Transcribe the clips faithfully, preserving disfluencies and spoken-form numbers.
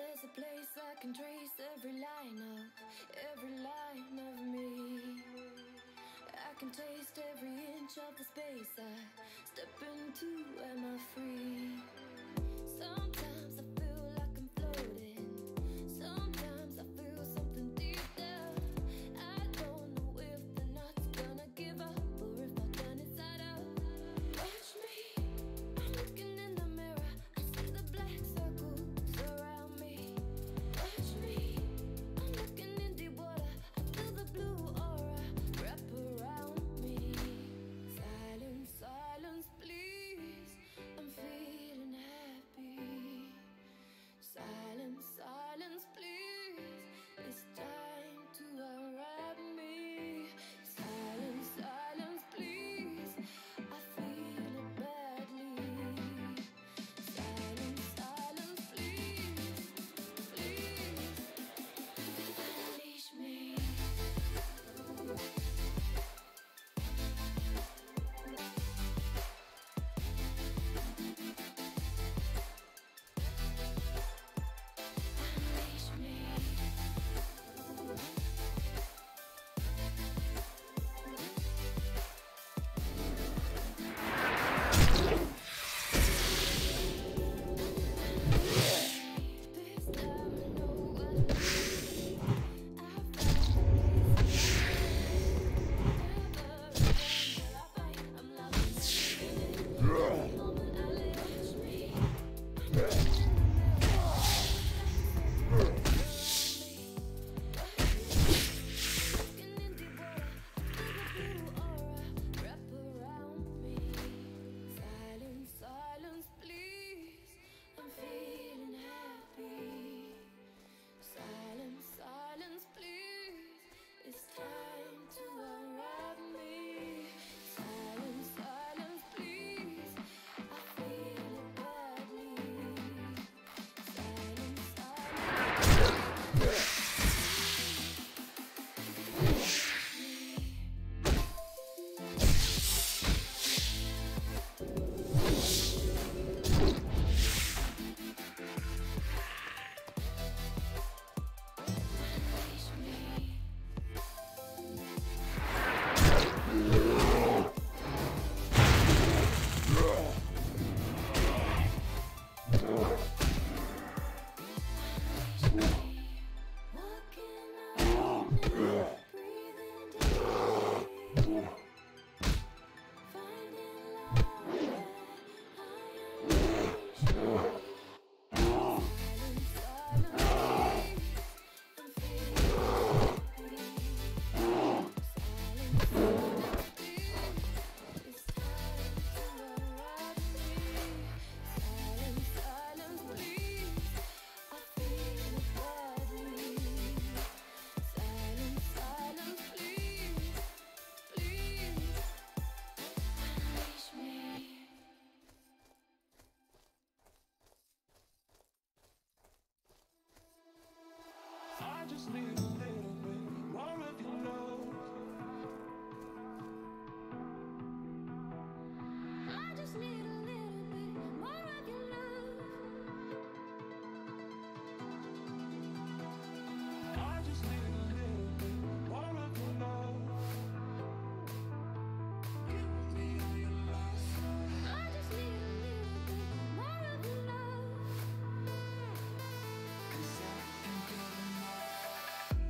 There's a place I can trace every line of, every line of me. I can taste every inch of the space I step into. Am I free? Sometimes I feel like I'm floating. Sometimes I feel something deep down. I don't know if the night's gonna give up or if I'll turn inside out. Watch me, I'm looking in the mirror. I see the black circles around me. Watch me, I'm looking in deep water. I feel the blue aura wrap around me. Silence, silence, please. I'm feeling happy. Silence, silence, please. It's time to unwrap me. Silence, silence, please. I feel it badly. Silence, silence, please. Please, unleash me. Unleash me. This time I know what I need. I've got this. Never again will I fight. I'm loving this feeling. Every moment I let touch me. I'm looking in the mirror. Circles around me. Looking in deep water. I feel the blue aura wrap around me. Silence, silence, please. I'm feeling happy. Silence, silence, please. It's time to unwrap me. Silence, silence, please. I feel it badly. Silence, silence, unleash me. Unleash me. Walking on me, breathing deep. Finding love where I unleash me. Silence, silence, please. I'm feeling happy. Silence, silence, please. It's time to unwrap me. Silence, silence, please. I feel it badly. Silence, silence, please. Please, unleash me. I just need a little bit more of your love. I just need a little bit more of your love. I just need a little bit more of your love. Give me your love. I just need a little bit more of your love. 'Cause I ain't good enough.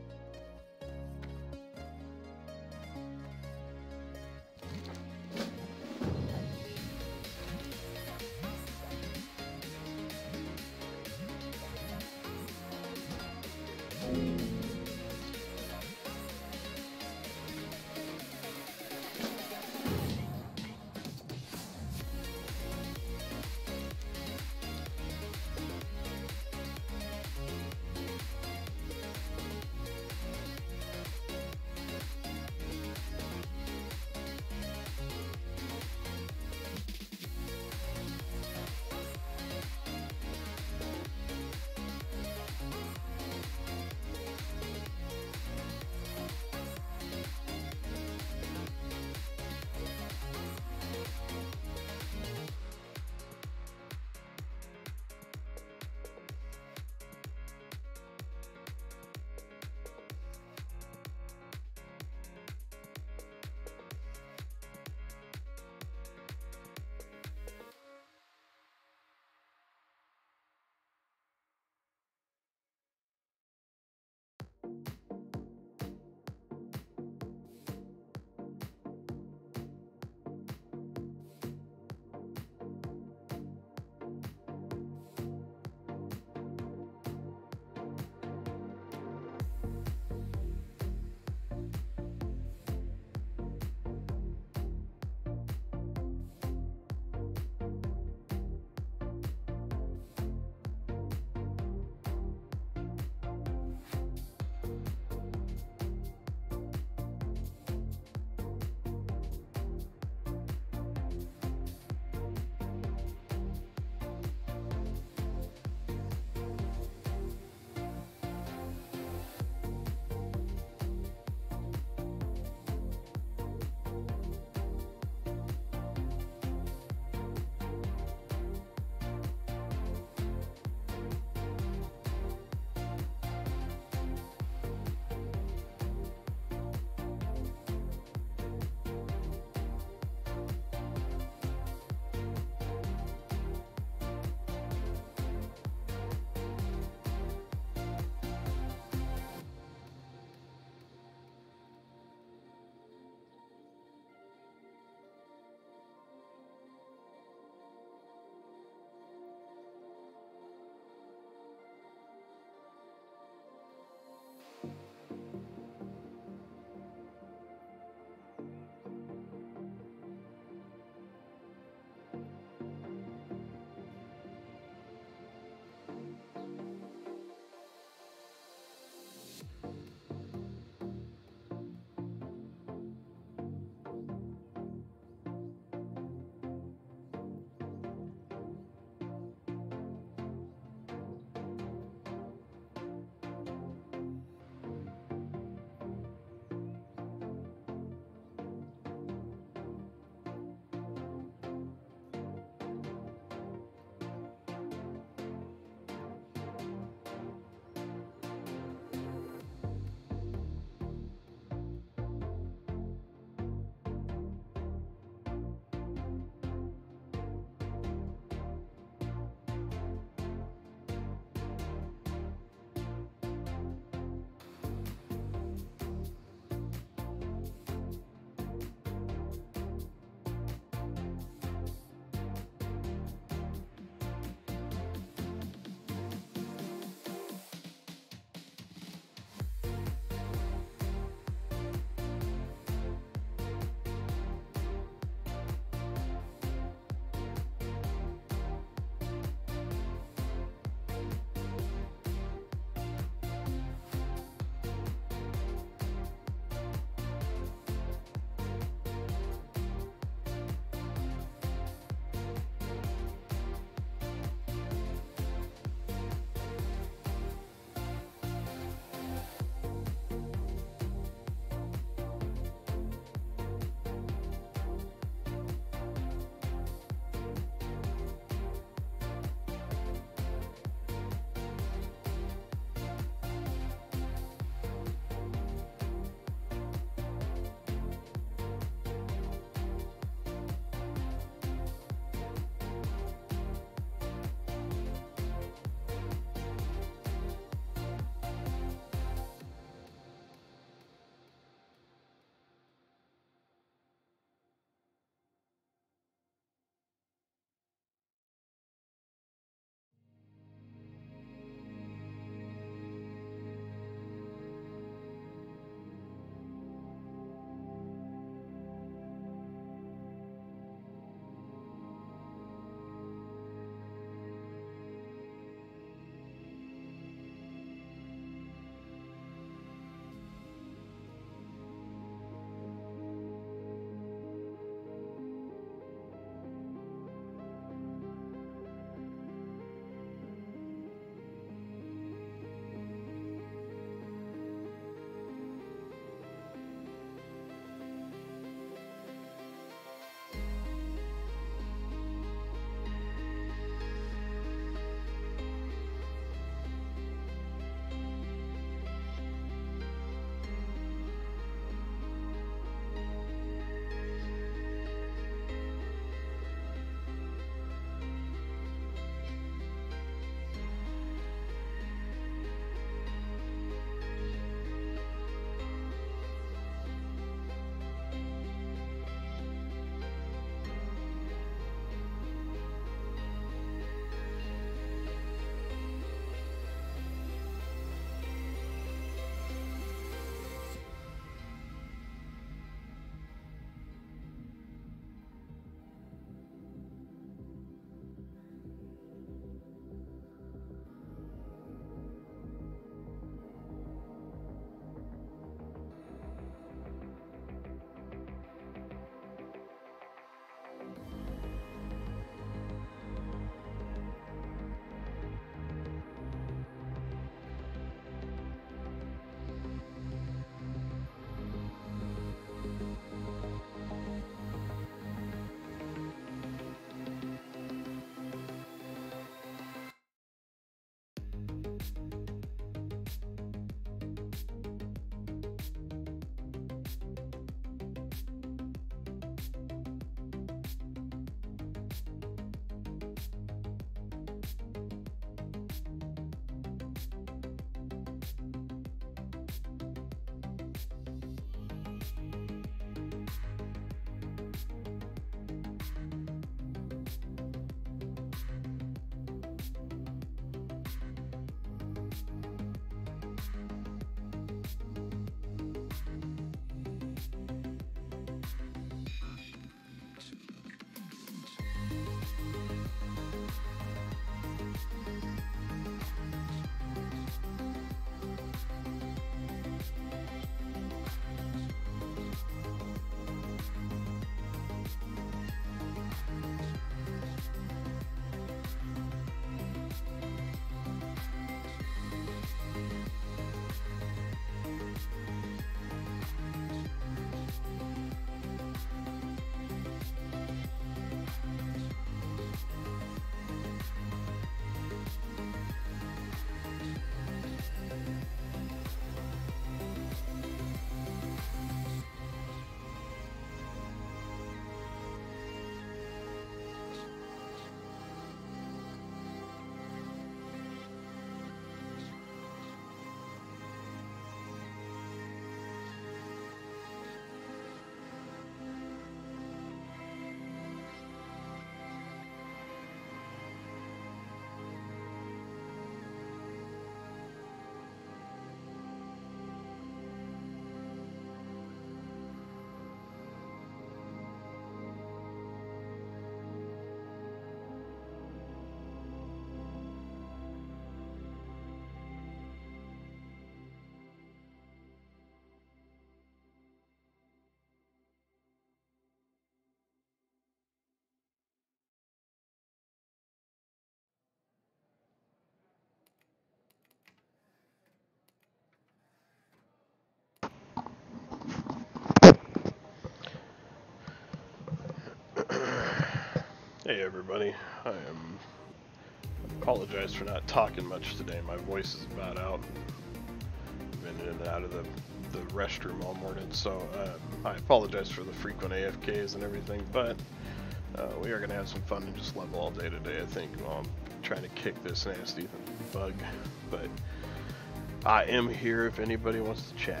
Hey everybody, I am apologize for not talking much today. My voice is about out. I've been in and out of the, the restroom all morning, so uh, I apologize for the frequent A F Ks and everything, but uh, we are going to have some fun and just level all day today, I think, while I'm trying to kick this nasty bug. But I am here if anybody wants to chat.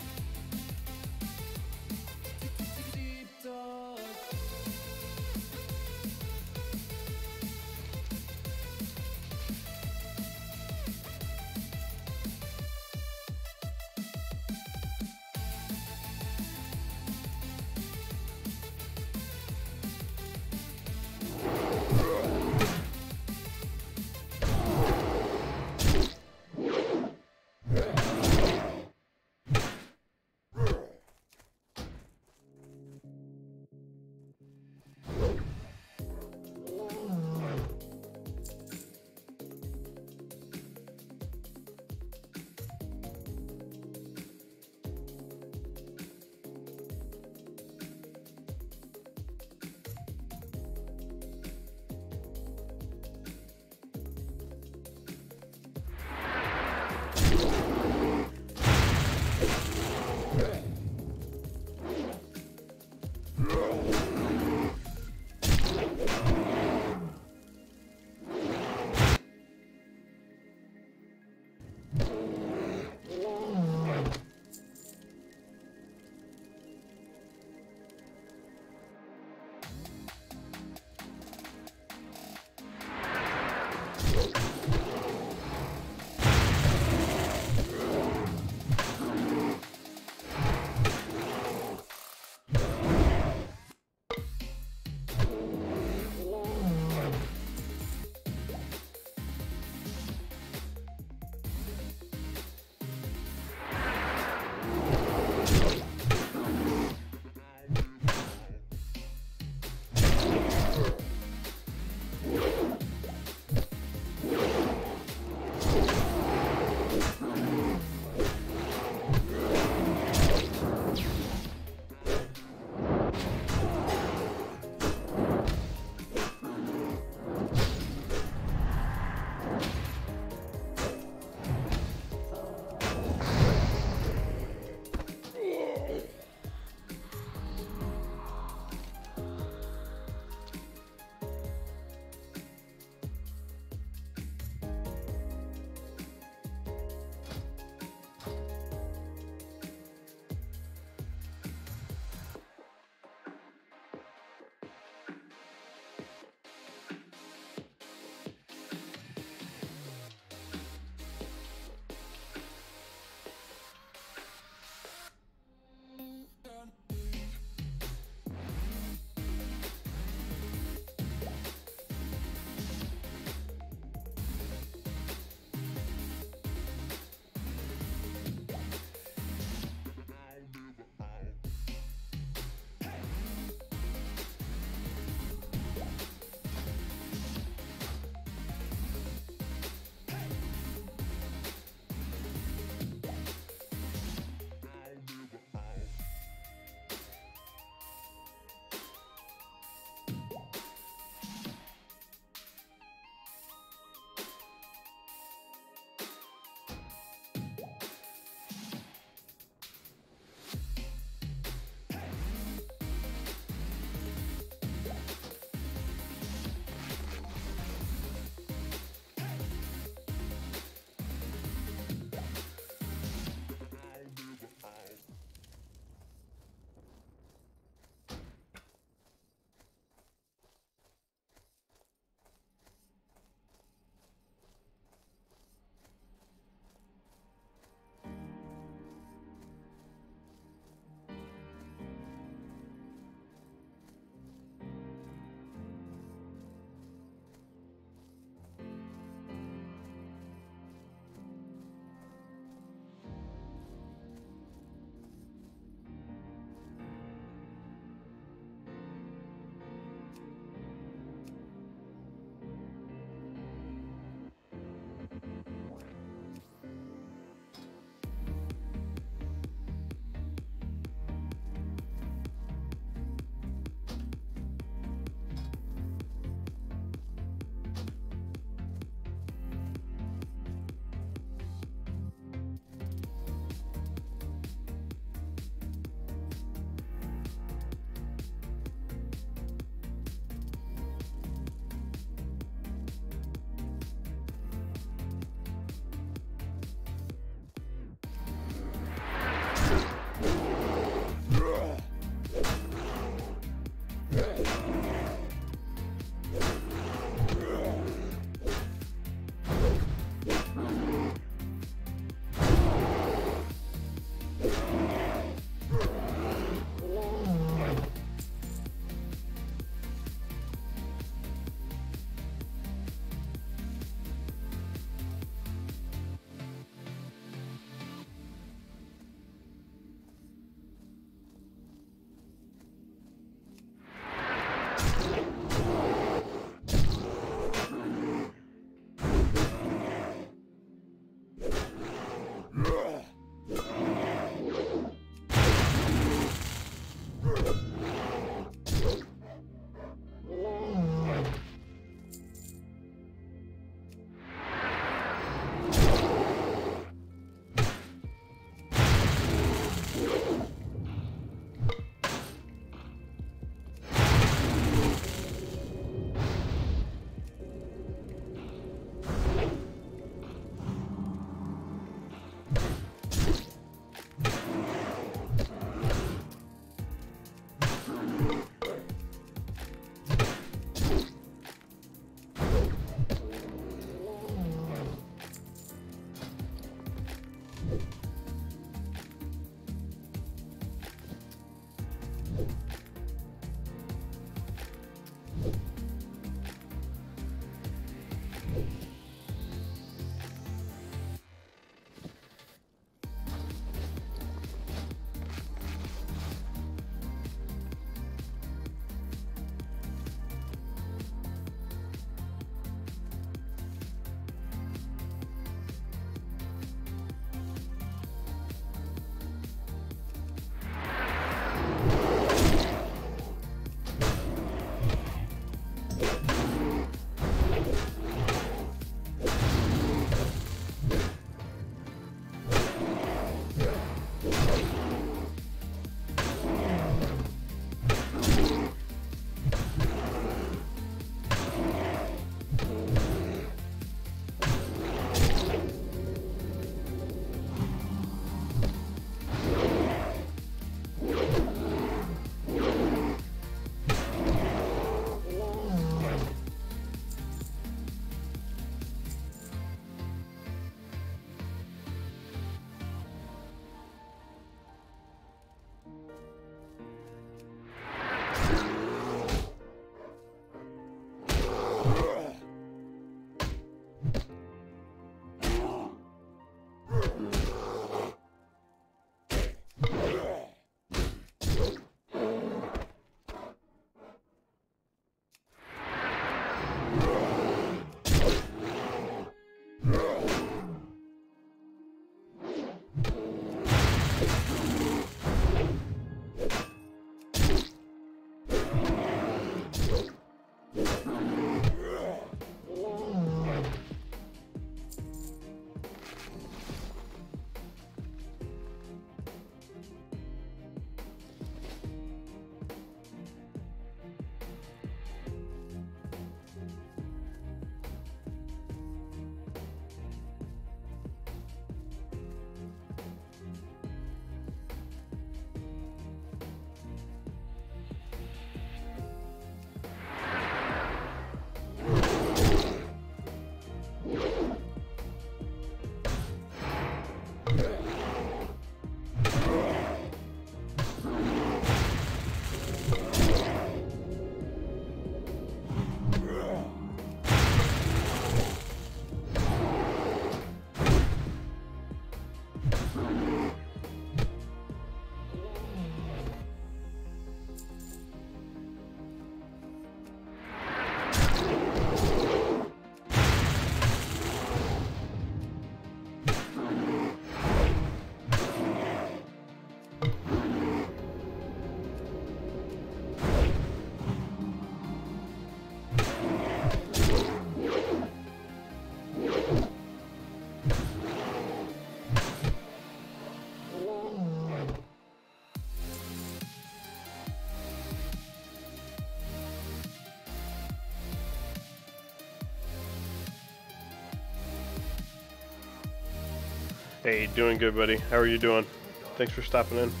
Hey, doing good, buddy. How are you doing? Thanks for stopping in.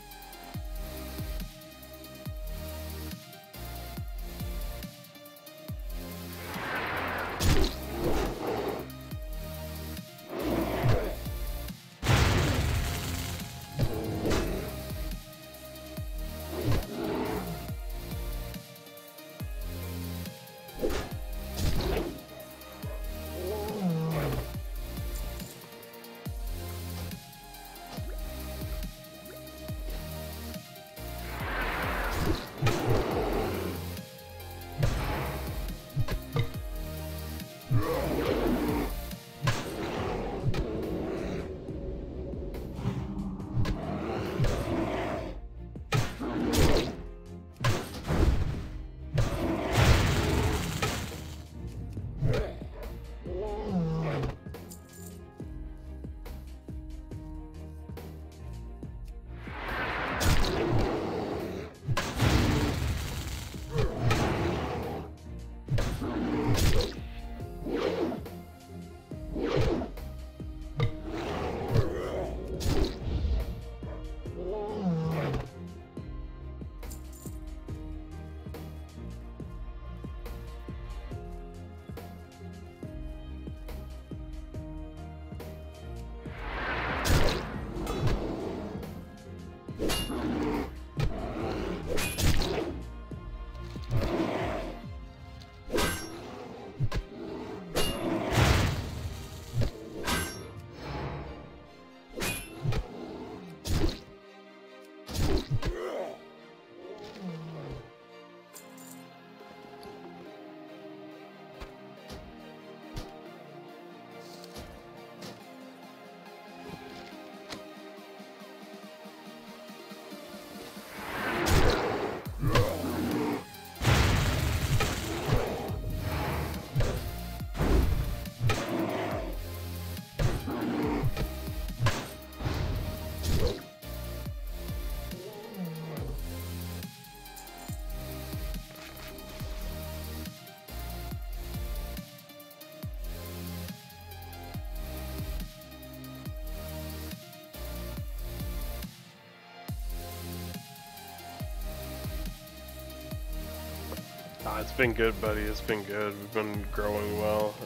Uh, it's been good, buddy. It's been good. We've been growing well.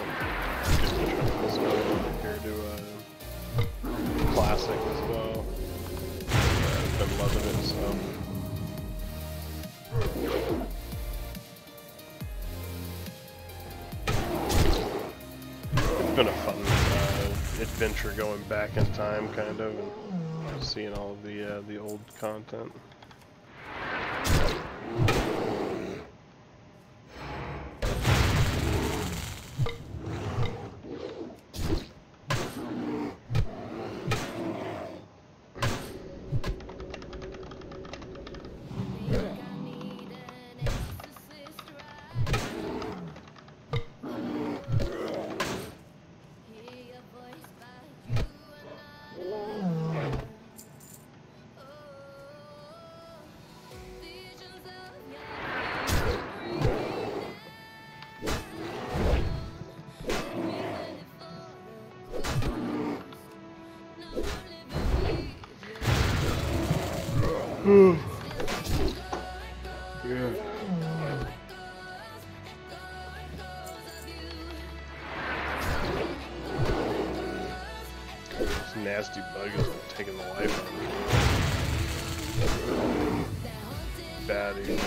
Um, getting travels going over here to uh, Classic as well. Uh, I've been loving it, so. It's been a fun uh, adventure going back in time, kind of, and seeing all of the uh, the old content. Yeah. This nasty bug is taking the life out of me. Baddie.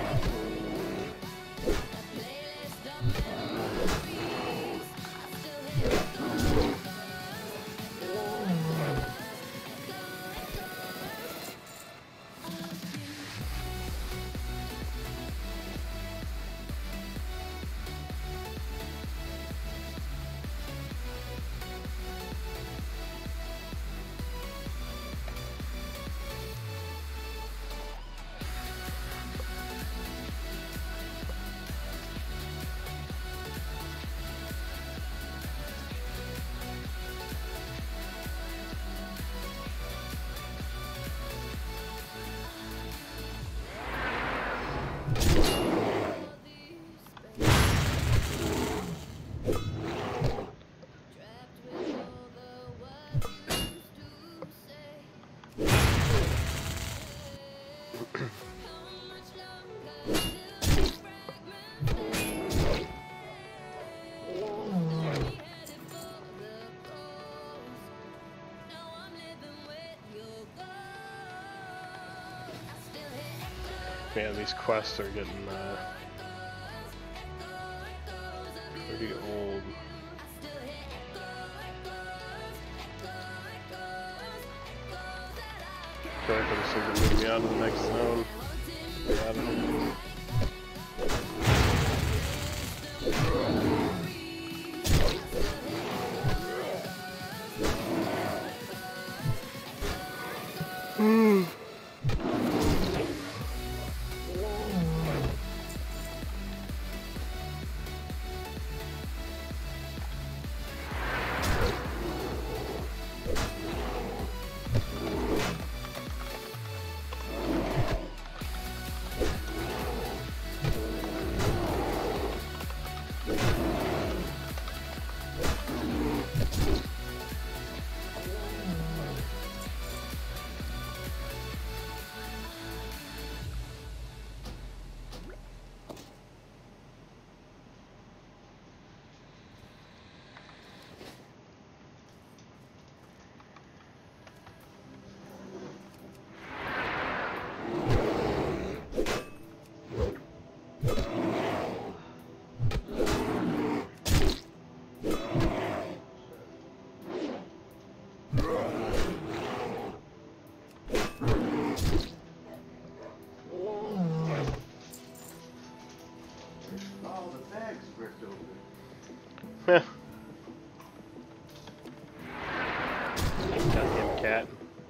Man, these quests are getting uh, pretty old. I feel like I just need to move me on to the next zone. Yeah, I don't know. Mm. Heh. Goddamn cat.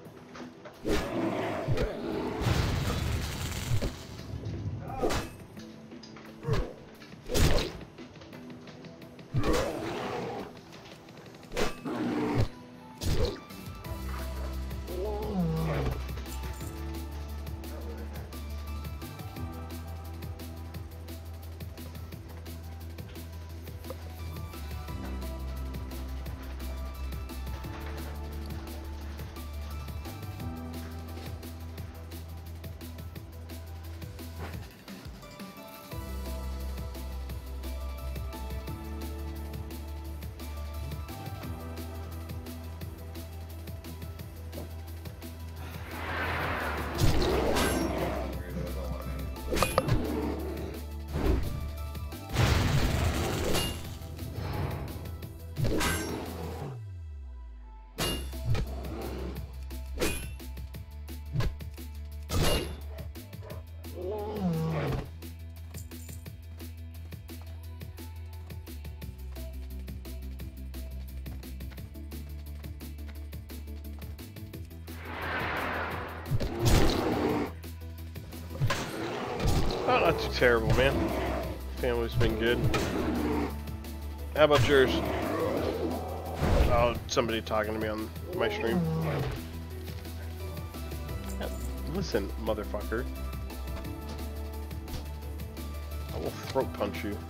Oh, not too terrible, man. Family's been good. How about yours? Oh, somebody talking to me on my stream. Yeah, listen, motherfucker. I will throat punch you.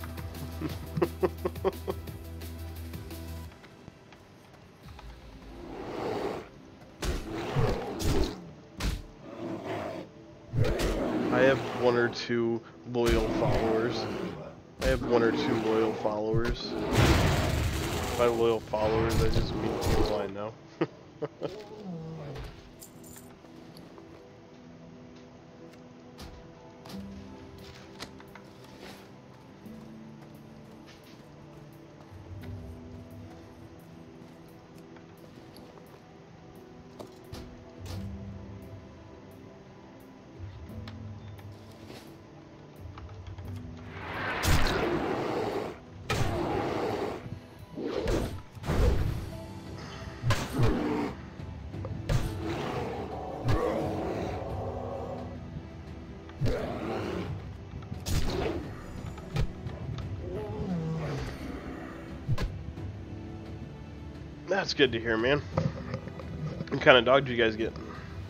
one or two loyal followers. I have one or two loyal followers. By loyal followers, I just mean people I know. That's good to hear, man. What kind of dog do you guys get?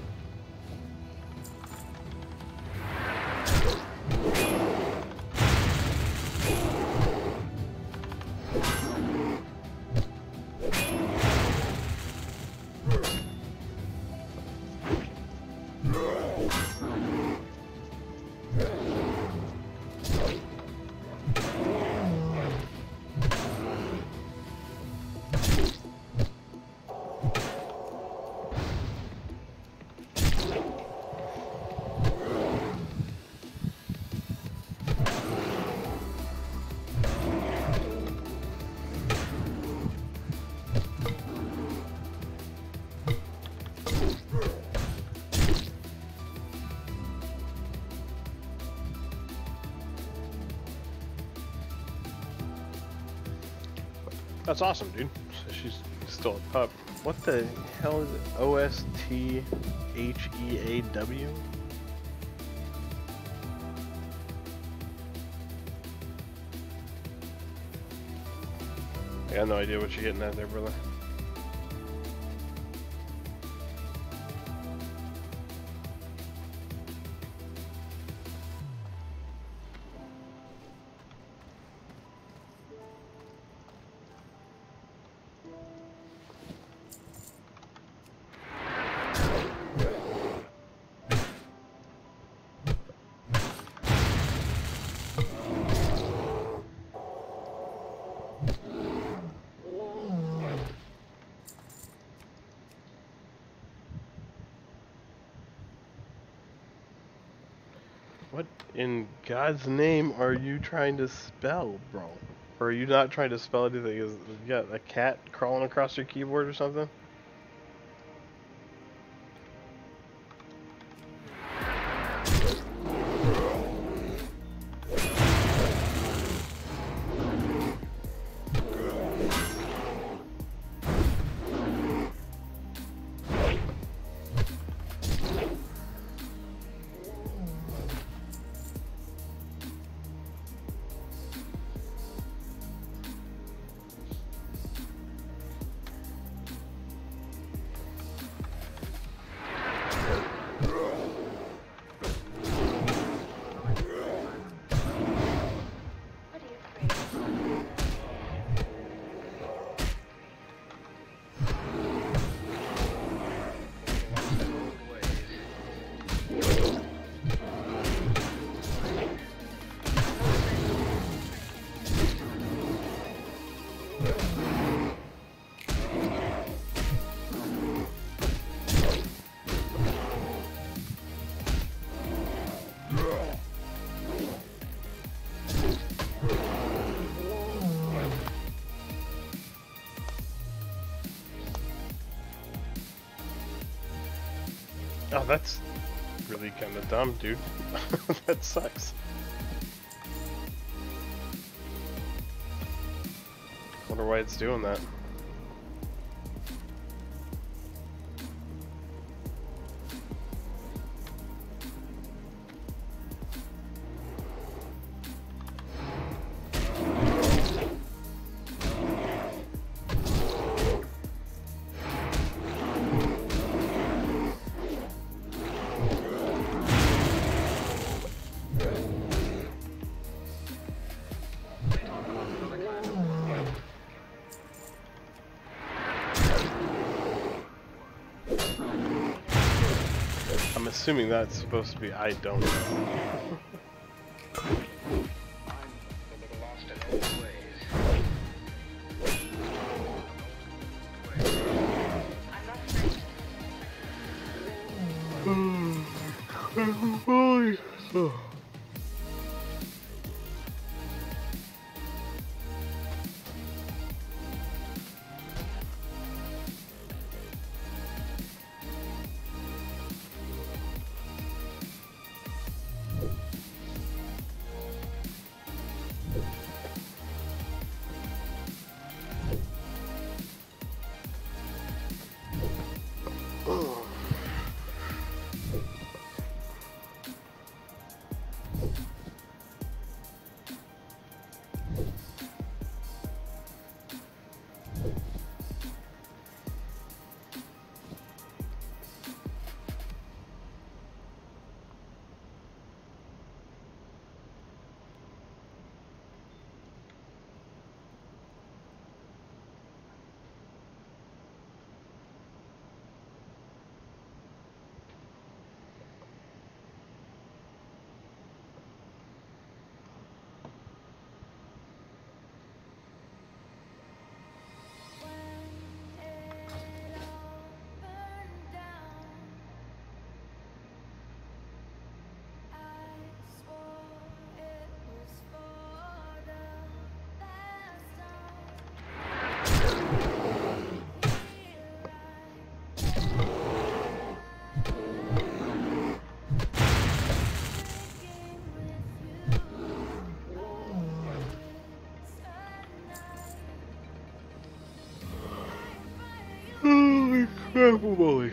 That's awesome, dude. So she's still a pup. What the hell is it? O S T H E A W? I got no idea what you're getting at there, brother. What in God's name are you trying to spell, bro? Or are you not trying to spell anything? Is you got a cat crawling across your keyboard or something? Oh, that's really kind of dumb, dude. That sucks. Wonder why it's doing that. assuming that's supposed to be I don't know. Oh. Holy crap, Wally.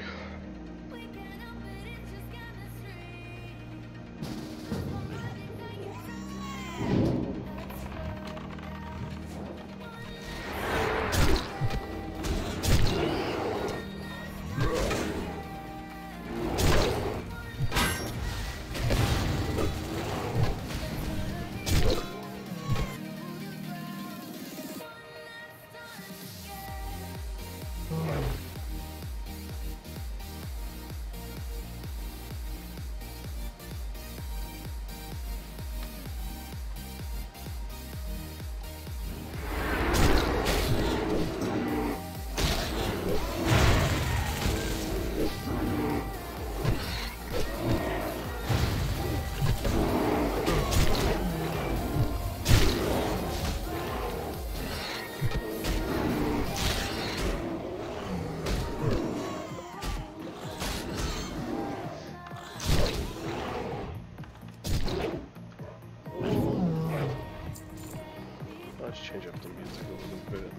Let's change up the music a little bit.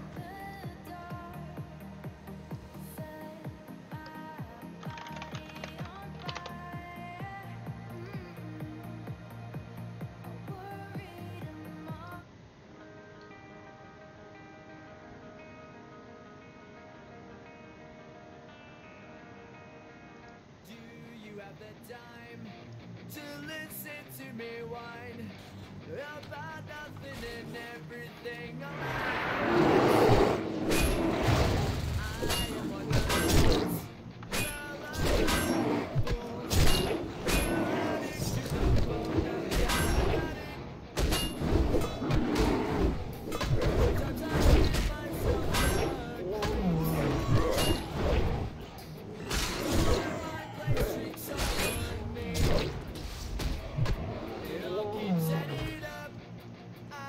Do you have the time to listen to me whine about nothing and everything? I am one of those I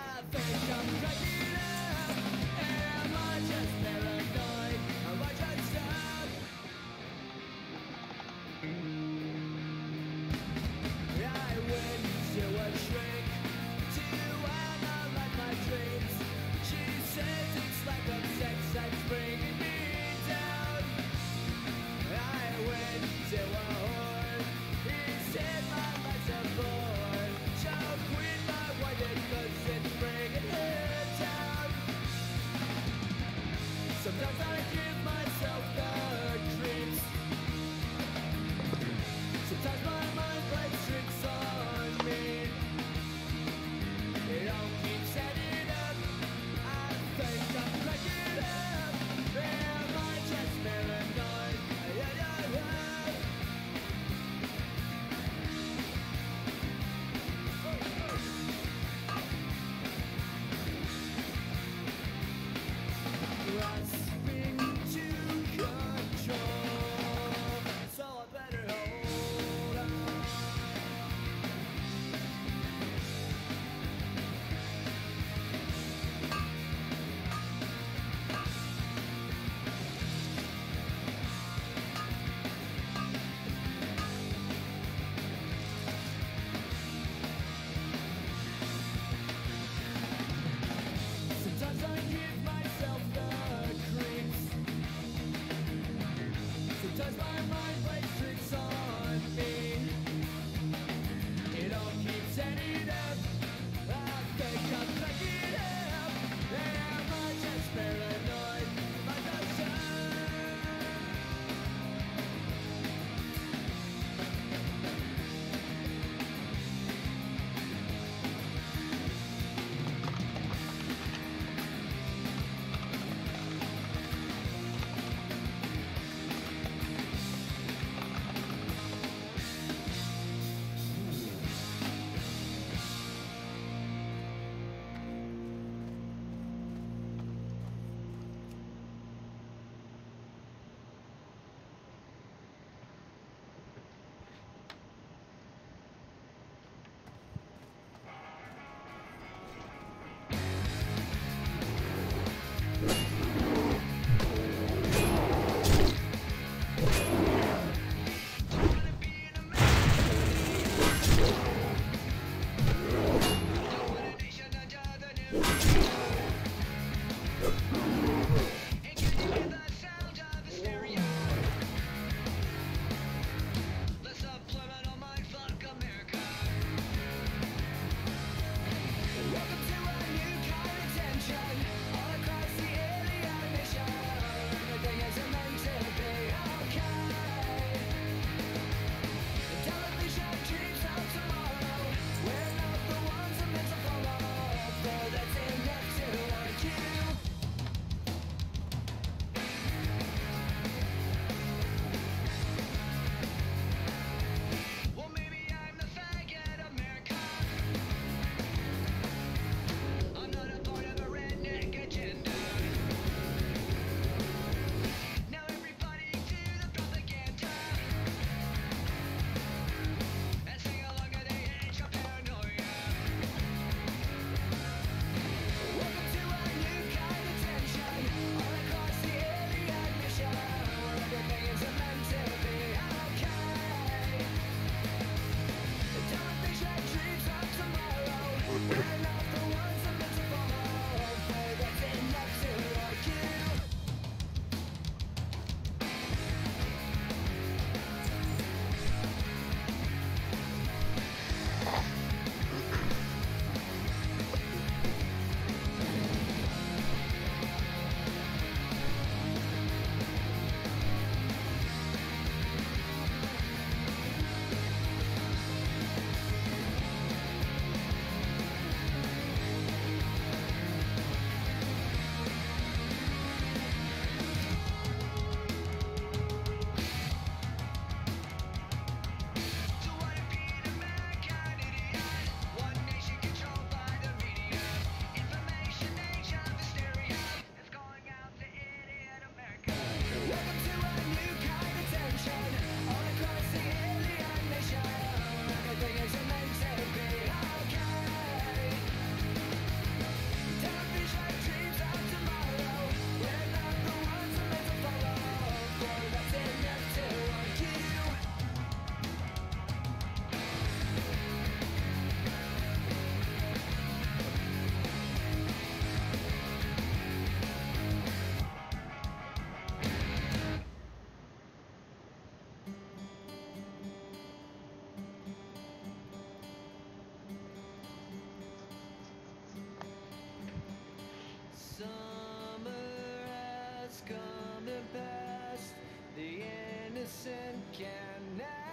can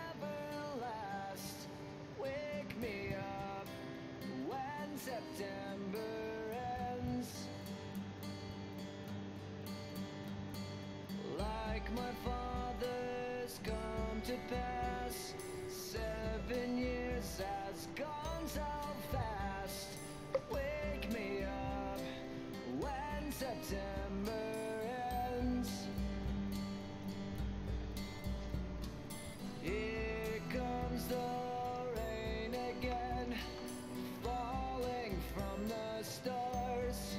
never last. Wake me up when September ends. Like my father's come to pass, seven years has gone so fast. Wake me up when September ends. Here comes the rain again, falling from the stars,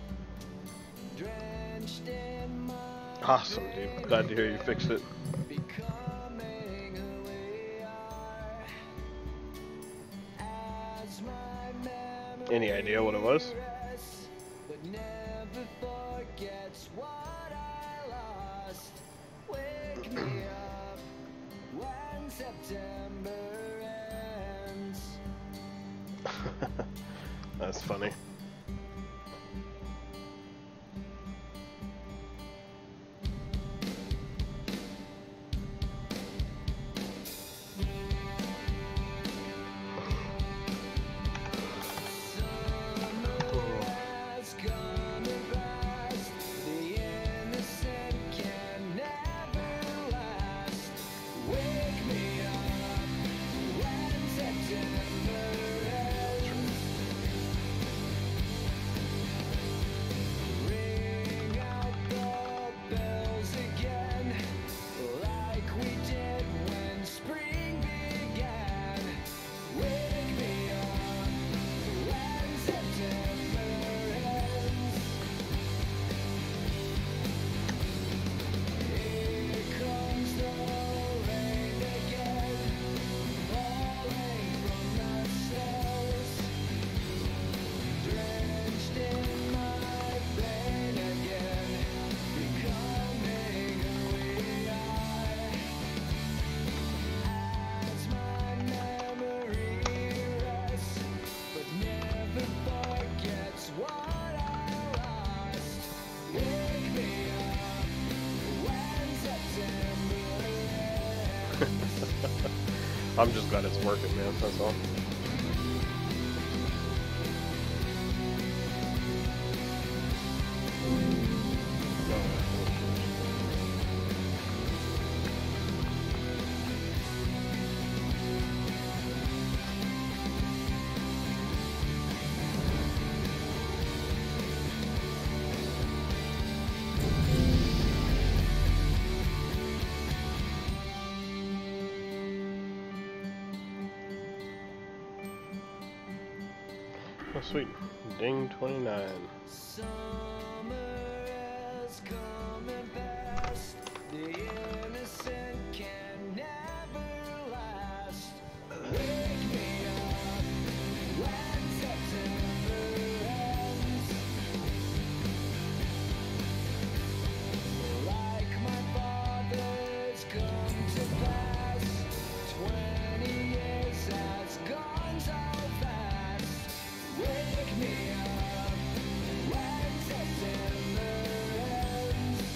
drenched in my Awesome, dude. Glad to hear you fixed it. becoming who we are. As my memory Any idea what it was? rests, but never forgets what I lost. Wake me up when September ends. That's funny. Has come and passed. The innocent can never last. Wake me up when September ends. I'm just glad it's working, man. That's all. Oh, sweet. Ding twenty-nine. Summer has come and passed. The innocent can never last. Wake me up when September ends. Like my father's come to pass. Twenty years has gone so fast. Wake me up when September ends.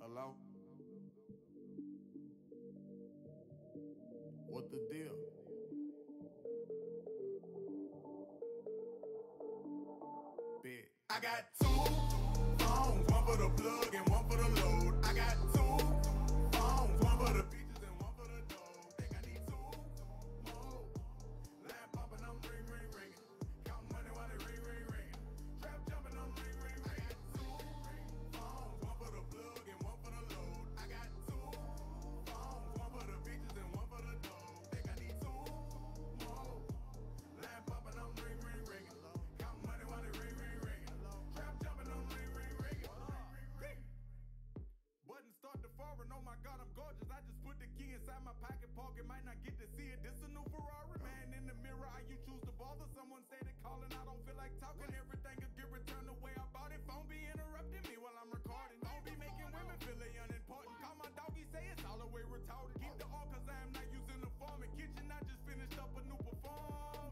Hello? What the deal? Bet. I got two phones, one for the plug and one for the load. I got two phones, one for the bitches and one for the dough. Think I need two more. Line popping, I'm ring, ring, ringing. Count money while they ring, ring, ringing. Trap jumping, I'm ring, ring, ringing. I got two phones, one for the plug and one for the load. I got two phones, one for the bitches and one for the dough. Think I need two more. Line popping, I'm ring, ring, ringing. Count money while they ring, ring, ringing. Trap jumping, I'm ring, ring, ringing. Button start to foreign, oh my God, I'm gorgeous. I just put the key inside my pocket pocket, might not get to see it. This a new Ferrari, man. In the mirror, how you choose to bother? Someone say they calling, I don't feel like talking. Everything could get returned the way I bought it. Phone be interrupting me while I'm recording. Phone be making women feel they unimportant. Call my doggy, say it's all the way retarded. Keep the all cause I am not using the form. In kitchen, I just finished up a new perform.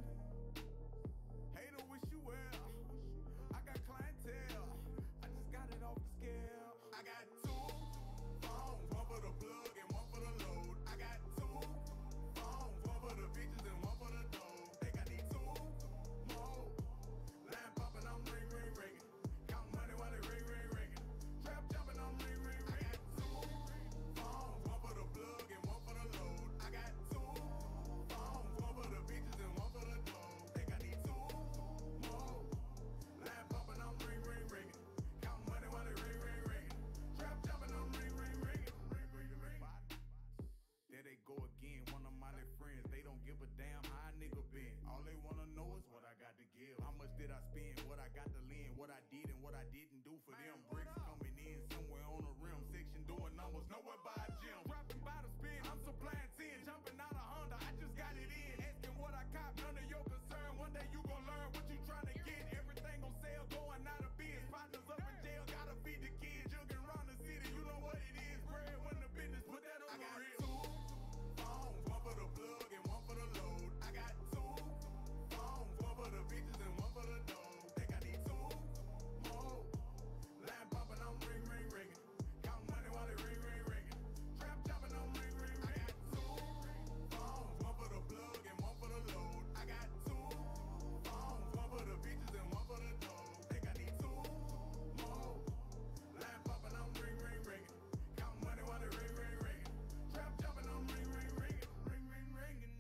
Hater, wish you well. I got clientele. I just got it off the scale. I got two phones, one for the plug and one for the load. I got two phones, one for the bitches and one for the dough. Think I need two more. Line popping, I'm ring, ring, ringing. Count money while they ring, ring, ringing. Trap jumping, I'm ring, ring, ringing. I got two phones, one for the plug and one for the load. I got two phones, one for the bitches and one for the dough. Think I need two more. Line popping, I'm ring, ring, ringing. Count money while they ring, ring, ringing. Trap jumping, I'm ring, ring, ringing. Ring, ring, ring. There they go again, one of my little friends. They don't give a damn how a nigga been. All they wanna know is what I got to give. How much did I spend? What I got to lend? What I did and what I didn't do for them. Bricks coming in somewhere on the rim. Section doing numbers, nowhere by a gym. Dropping by the spin, I'm supplying ten. Jumping out of Honda, I just got it in. Asking what I cop, none of your concern. One day you gon' learn what you trying to get. Everything gon' sell, going out of biz. Partners up in jail, gotta feed the kids. Jugging around the city, you know what it is. Bread when the business, put that on the real. Two phones, one for the plug and one for the load. I got two phones, one for the bitches and one for the dough. Think I need two more. Line popping, I'm ring, ring, ringing. Count money while they ring, ring, ringing. Trap jumping, I'm ring, ring, ringing. I got two phones, one for the plug and one for the load. I got two phones, one for the bitches and one for the dough. Think I need two more. Line popping, I'm ring, ring, ringing. Count money while they ring, ring, ringing. Trap jumping, I'm ring, ring, ringing. Ring, ring, ringing.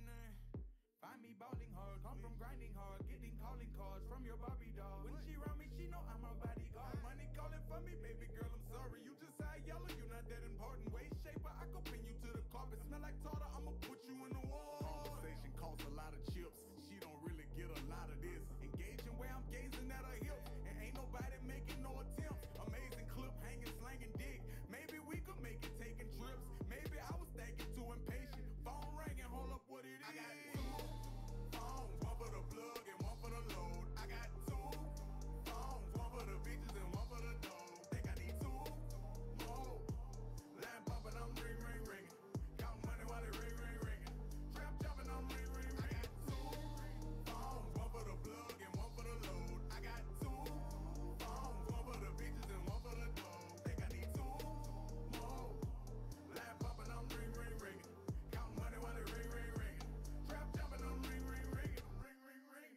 Find me balling hard, come from grinding hard, getting calling cards from your Barbie doll. When she around me, she know I'm a bodyguard. Money calling for me, baby girl, I'm sorry. You just eye yellow, you not that important. Waist shaper, I go pin you to the carpet. Smell like tartar, I'ma put you in the wall. Conversation costs a lot of chips. She don't really get a lot of this. Engaging where I'm gazing at her hips, and ain't nobody making no attempts. Amazing clip, hanging, slanging dick. Maybe we could make it taking trips. Maybe I was thinking too impatient. Phone ringing, hold up what it is. I got two phones, one for the plug and one for the load. I got two phones, one for the bitches and one for the dough. Think I need two more. Line popping, I'm ring, ring, ringing. Count money while they ring, ring, ringing. Trap jumping, I'm ring, ring, ringing. I got two phones, one for the plug and one for the load. I got two phones, one for the bitches and one for the dough. Think I need two more. Line popping, I'm ring, ring, ringing. Count money while they ring, ring, ringing. Trap jumping, I'm ring, ring, ringing. Ring, ring, ringing.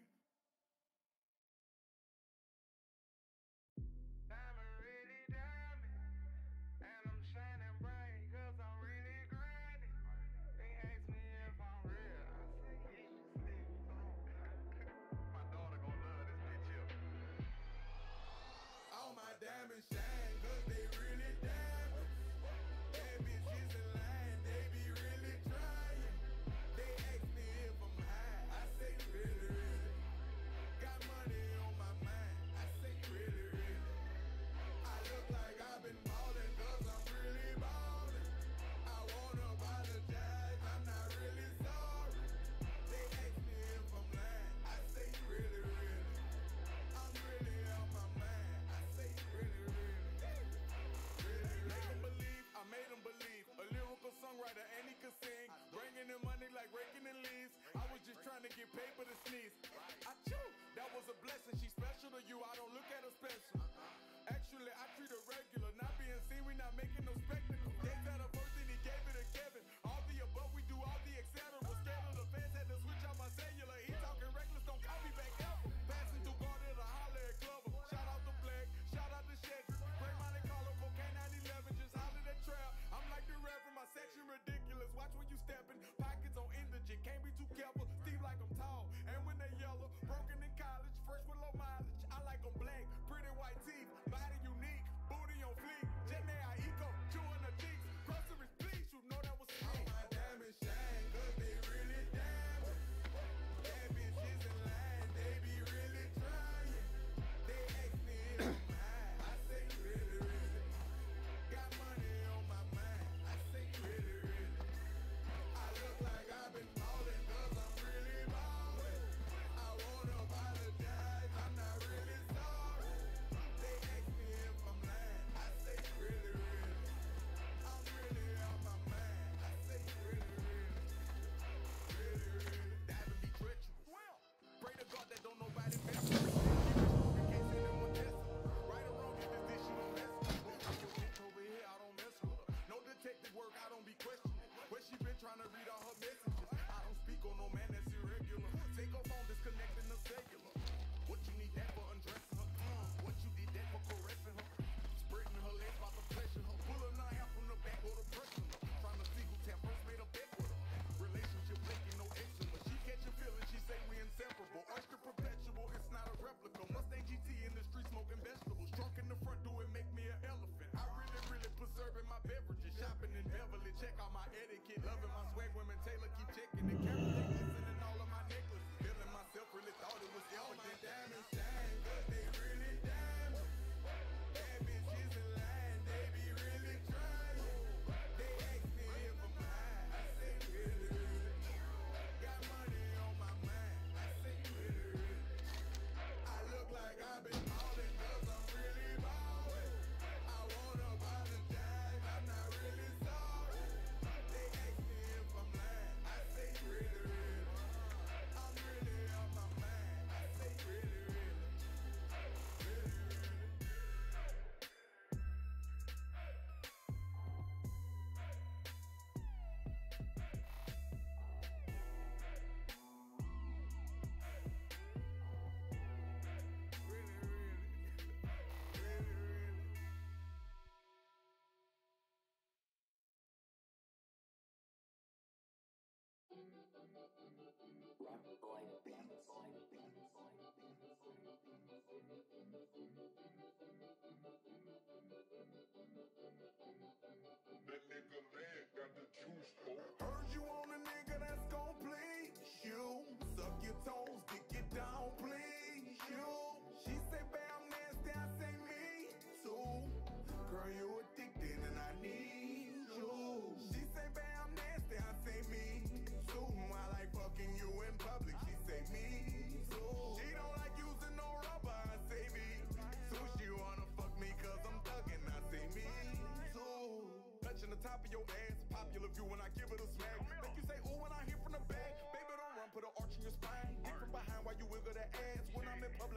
Diamond really diamond, and I'm shining bright 'cause I'm really grinding. They ask me if I'm real, I say yes, you sleep. My daughter gon' love this bitch here. All my diamonds shine 'cause they really diamonds. Bad bitches in line, they be really trying. They ask me if I'm high, I say really, really. Got money on my mind, I say really, really. I look like I've been ballin' 'cause I'm really ballin'. I wanna apologize, I'm not really sorry. They ask me if I'm lying, I say really, really. I'm really on my mind, I say really, really. Really, make 'em believe, I made 'em believe. A lyrical songwriter and he could sing. Bringing in money like raking in leaves. I was just trying to get paper to sneeze. I chew, that was a blessing. She special to you, I don't look at her special. Actually, I treat her regular. Not being seen, we not making no special.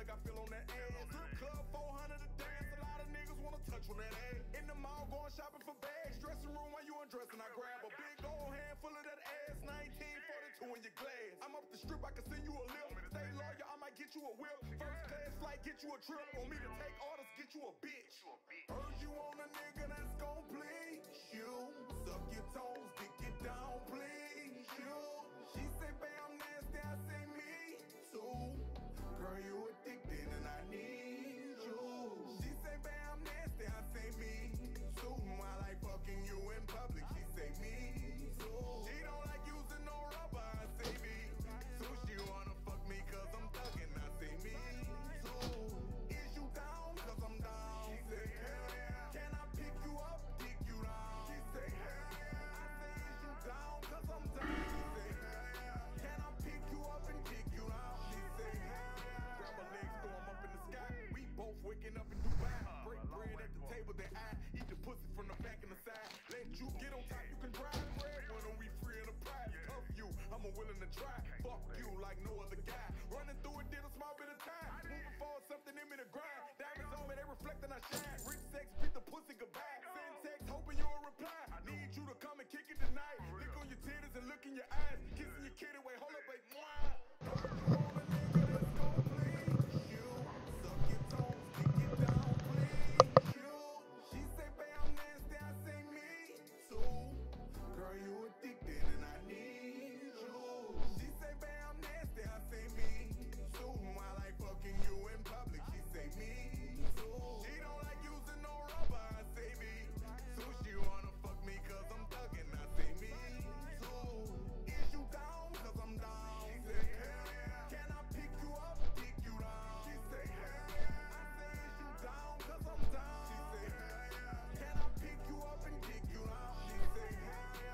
I feel on that ass. Strip club, four hundred a dance. A lot of niggas wanna touch on that ass. In the mall, going shopping for bags. Dressing room while you undressing, I grab a big old handful of that ass. nineteen forty-two in your glass. I'm up the strip, I can send you a lift. Stay loyal, I might get you a whip. First class flight, get you a trip. Want me to take orders, get you a bitch. Heard you on a nigga that's gon' please you. Suck your toes, dick it down, please you. She say, babe, I'm nasty, I say me too. Girl, you addicted and I need you. She say, babe, I'm nasty, I say me too. I like fucking you in public, she say me too. She don't like using no rubber, I say me too. She wanna fuck me cause I'm thuggin', I say me too. Is you down cause I'm down? She say, hell yeah. Can I pick you up, dick you down? She say, hell yeah. I say, is you down cause I'm down? She say, hell yeah. Can I pick you up and dick you down? She say, hell yeah. Grab her legs, throw 'em up in the sky. We both waking up in Dubai. Break bread at the table, then I eat the pussy from the back and the side. Let you get on top, you can drive. Bread when we free in the prize. Tough you, I'm a willing to try. Fuck you like no other guy. Running through it, did a small bit of time. Moving forward, something in me to grind. Diamonds on me, they reflect and I shine. Rich sex, beat the pussy goodbye. Send text, hoping you'll reply. Need you to come and kick it tonight. Lick on your titties and look in your eyes. Kissing your kitty, wait, hold up, wait, mwah. Heard you on a nigga that's gon' please you. Suck your toes, kick it down, please you. She say, babe, I'm nasty, I say me too. Girl, you addicted and I need you. She say, babe, I'm nasty, I say me too. I like fucking you in public, she say me too. She don't like using no rubber, I say me too. She wanna fuck me cause I'm thuggin', I say me too. Is you down cause I'm down? She say, hell yeah. Can I pick you up, dick you down? She say, hell yeah. I say, is you down cause I'm down? She say, hell yeah. Can I pick you up and dick you down? She say, hell yeah.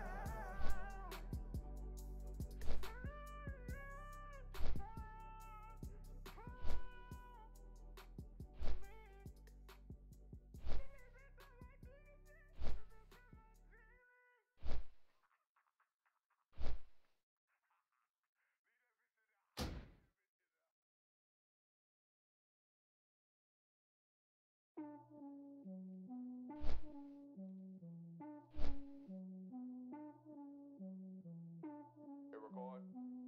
Hit record.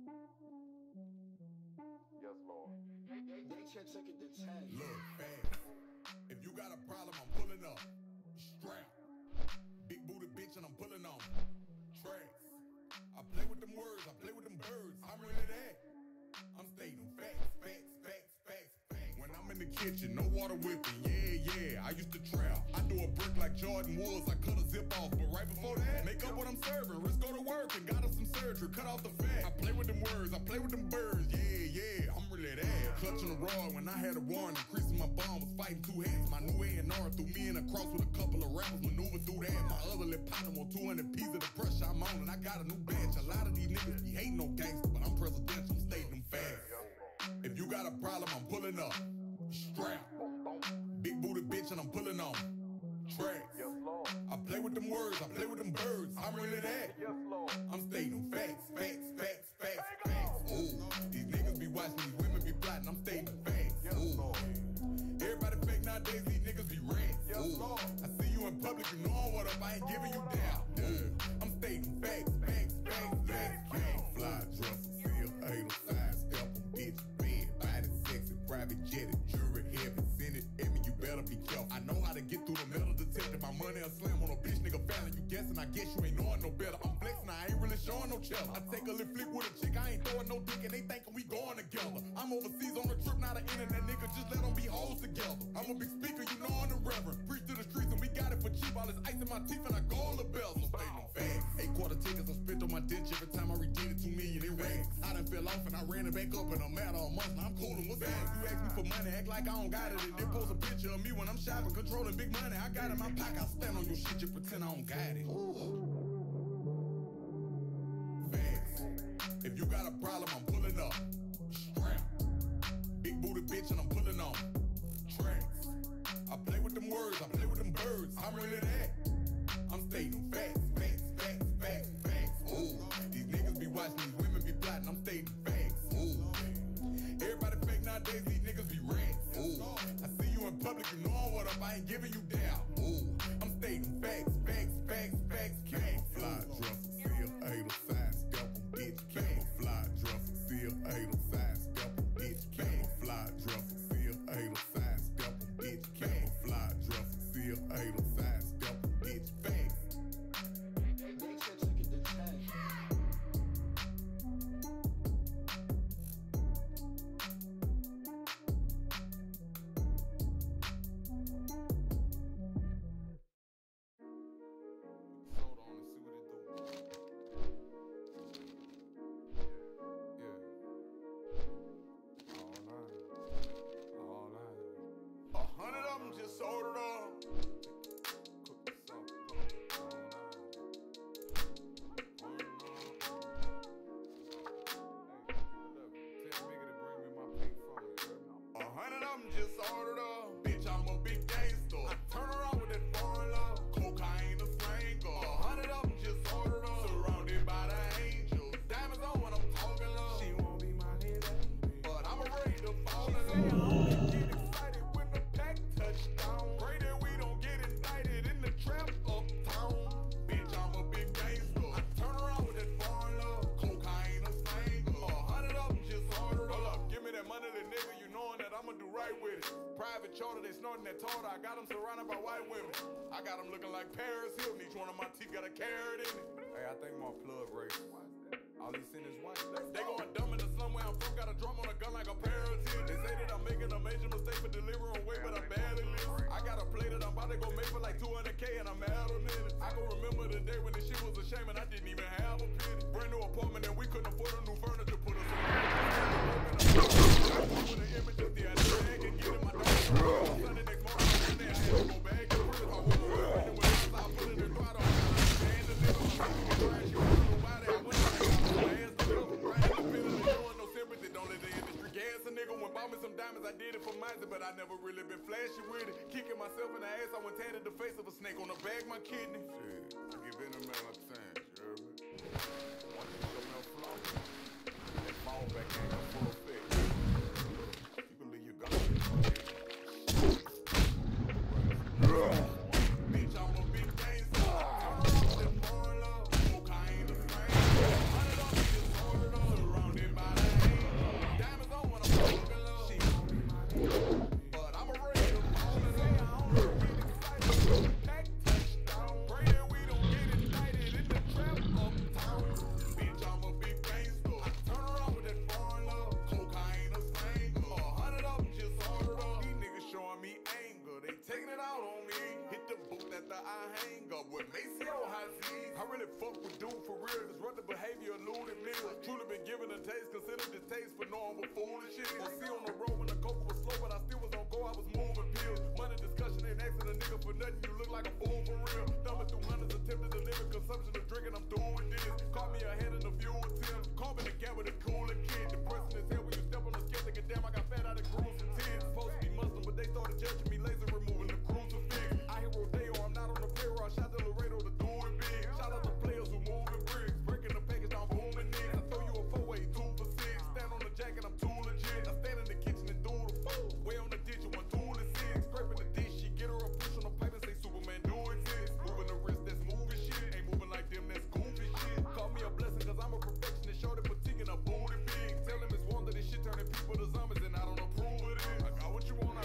Yes, Lord. They check check it the tag. Look, fast. If you got a problem, I'm pulling up. Strap. Big booty bitch and I'm pulling on. Tracks. I play with them words, I play with them birds. I'm really that. I'm stating facts, facts, facts, facts, facts. When I'm in the kitchen, no water whipping. Yeah, yeah, I used to trap. I do a brick like Jordan Woods. I cut a zip off, but right before that, make up what I'm serving. Risk go to work and got us some surgery. Cut off the fat. I play with them words, I play with them birds. Yeah, yeah, I'm really that. Clutching the rod when I had a warrant. Increasing my bomb, was fighting two hats. My new A and R threw me in a cross with a couple of rappers. Maneuver through that. My other lip partner on two hundred pieces of the pressure I'm on. And I got a new batch. A lot of these niggas be hating no gangster, but I'm presidential, I'm stating them fast. If you got a problem, I'm pulling up. Strap. Big booty bitch and I'm pulling on. Tracks. Yes, Lord. I play with them words, I play with them birds. I'm really that. Yes, Lord. I'm stating facts, facts, facts, facts, facts. Ooh, these niggas be watching, these women be plotting. I'm stating facts. Yes, Ooh, Lord. everybody fake nowadays, these niggas be rats. Yes, Ooh, Lord. I see you in public, you know what up. I ain't giving you down. Yeah. I'm stating facts, facts, facts, facts, facts. Fly dresser, seal, hater, side step, bitch, bed, body, sexy, private jet, jury, heaven, senate, Emmy, you better be careful. I know how to get through the metal detector. My money a slam on a bitch nigga fallin'. You guessing, I guess you ain't knowing no better. I'm flexing, I ain't really showing no cheddar. I take a little flick with a chick, I ain't throwing no dick, and they thinking we going together. I'm overseas on a trip, not an internet nigga, just let them be hoes together. I'm a big speaker, you know I'm the reverend. Preach to the streets and we got it for cheap. All this ice in my teeth and I gold the bells. I'm stating them facts. Eight quarter tickets, I spent on my ditch every time I redeemed it, two million in racks. I done fell off and I ran it back up in a matter of months. Now I'm coolin', what's that? You ask me for money, act like I don't got it. And then post a picture of me when I'm shopping, controlling big money. I got it in my pocket, I stand on your shit, you pretend I don't got it. Facts. If you got a problem, I'm pulling up. Strap. Big booty bitch and I'm pulling on. Tracks. I play with them words, I play with them birds. I'm really that. I'm stating facts, facts, facts, facts, facts. Ooh, these niggas be watching, these women be plotting. I'm stating facts. Ooh, everybody fake nowadays, these niggas giving you down. Ooh, I'm stating facts, facts, facts, facts. Camouflage dress, seal, idle, side step, bitch. Camouflage dress, seal, idle, side step, bitch. Camouflage dress, seal, idle, side step, bitch. Camouflage dress, seal, idle, side step, bitch. Facts. They can't take it to ten. Soda on and see what it do. Yeah. All night. All night. A hundred of them just ordered up. Cook this up. All night. Word up. Hey, look, tell nigga to bring me my pink phone, you heard me? A hundred of them just ordered up. Bitch, I'm a big gangster. I turn around with that foreign love. Cocaine, a slinger. A hundred of them just ordered up. Surrounded by the angels. Diamonds on when I'm talking love. She won't be my nigga, but I'm afraid to fall in love. I only get excited when the pack touchdown. Pray that we don't get indicted in the trap uptown. Bitch, I'm a big gangster. I turn around with that foreign love. Cocaine, a slinger. A hundred of them just ordered up. Hold up, give me that money, the nigga. You knowing that I'ma do right with it. Private charter, they snorting that tartar. I got them surrounded by white women. I got them looking like Paris Hilton. Each one of my teeth got a carrot in it. Hey, I think my plug racist. All he seen is white. They going dumb in the slum where I'm from. Got a drum on a gun like a parrot. They say that I'm making a major mistake for delivering weight, but I badly listen. I got a play that I'm about to go make for like two hundred K and I'm out a minute. I can remember the day when the shit was a shame and I didn't even have a penny. Brand new apartment and we couldn't afford a new furniture. Put us in with the images, the idea I can get in my dog. Sunday next morning, Sunday I had to go back to prison. I was working when I was put in the throttle. And the nigga was like, you crash, you don't know why they went to the hands to the right. Feeling showing no sympathy, don't let the industry gas a nigga. When bought me some diamonds, I did it for mine, but I never really been flashy with it. Kicking myself in the ass, I went tatted the face of a snake on the bag, my kidney. Shit, I give in a man like time, you heard me? Once you show me a flaw, that fall back ain't got full effect. You can leave your gun. Bitch, I'm a big gangster. Turn around with that foreign love. Cocaine, the flame. Hundred of me just ordered up. Surrounded by the angels. Diamonds on when I'm talking love. She won't be my nigga, but I'm afraid to fall in love. I only get excited. Pack touchdown. Pray that we don't get indicted in the trap uptown. Bitch, I'm a big gangster. I turn around with that foreign love. Cocaine, a slinger. A hundred of them just ordered up. These niggas showing me anger. They taking it out on me. Hit the boot after I hang up with Maceo Haziz. I really fuck with dude for real. Disruptive behavior, eluding meals. Truly been given a taste. Consider distaste for normal foolish shit. Or see on the road when the coke was slow, but I still was on go. I was moving pills. Money discussion ain't asking a nigga for nothing. You look like a fool for real. Thumbing through hundreds, attempted to limit consumption of drinking. I'm doing this. Caught me ahead in the few attempts. Caught me the gap with a cooler kid. Depressing as hell when you step on the scale. Thinking damn, I got fat out of gruesome tears. Supposed to be Muslim, but they started judging me. Laser removing the crucifix. I hear Rodeo, I'm not on the payroll. I shot to Laredo to do it big. Shout out to players who moving bricks. Breaking the package down, booming niggas. I throw you a four-way, two for six. Stand on the jacket, I'm too legit. I stand in the kitchen and do the food. Way on the ditch, one tool and six. Scraping the dish, she get her a push on the pipe and say Superman do exist. Moving the wrist, that's moving shit. Ain't moving like them, that's goofy shit. Call me a blessing, cause I'm a perfectionist. Shorty fatigue and a booty big. Tell him it's wonder this shit turning people to zombies and I don't approve of it. I got what you want, I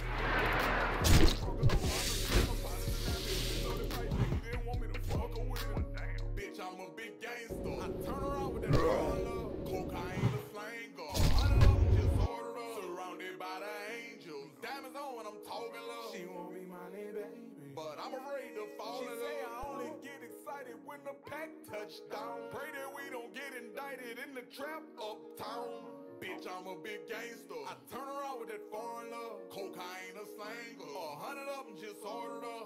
bitch, I'm a big gangster. I turn around with that love. Cocaine, a slinger. Hundred of them just ordered up. Surrounded by the angels. Diamonds on when I'm talking love. She won't be my baby, but I'm afraid to fall in love. She say I only get excited when the pack touchdown. Pray that we don't get indicted in the trap uptown. Bitch, I'm a big gangster. I turn around with that foreign love. Cocaine, a slinger. A hundred of them just ordered up.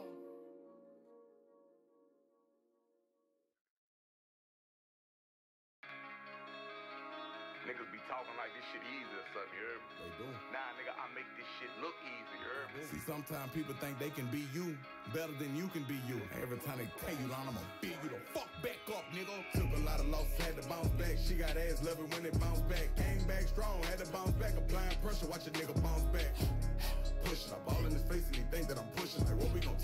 Niggas be talking like this shit easy or something, you heard me? They do. Nah, nigga, I make this shit look easy, you heard me? See, sometimes people think they can be you better than you can be you. Every time they tell you, I'm gonna beat you the fuck back up, nigga. Took a lot of losses, had to bounce back. She got ass, love it when it bounce back. Came back strong, had to bounce back. Applying pressure, watch a nigga bounce back. Pushing, I ball in his face and he think that I'm pushing. Like, what we gon'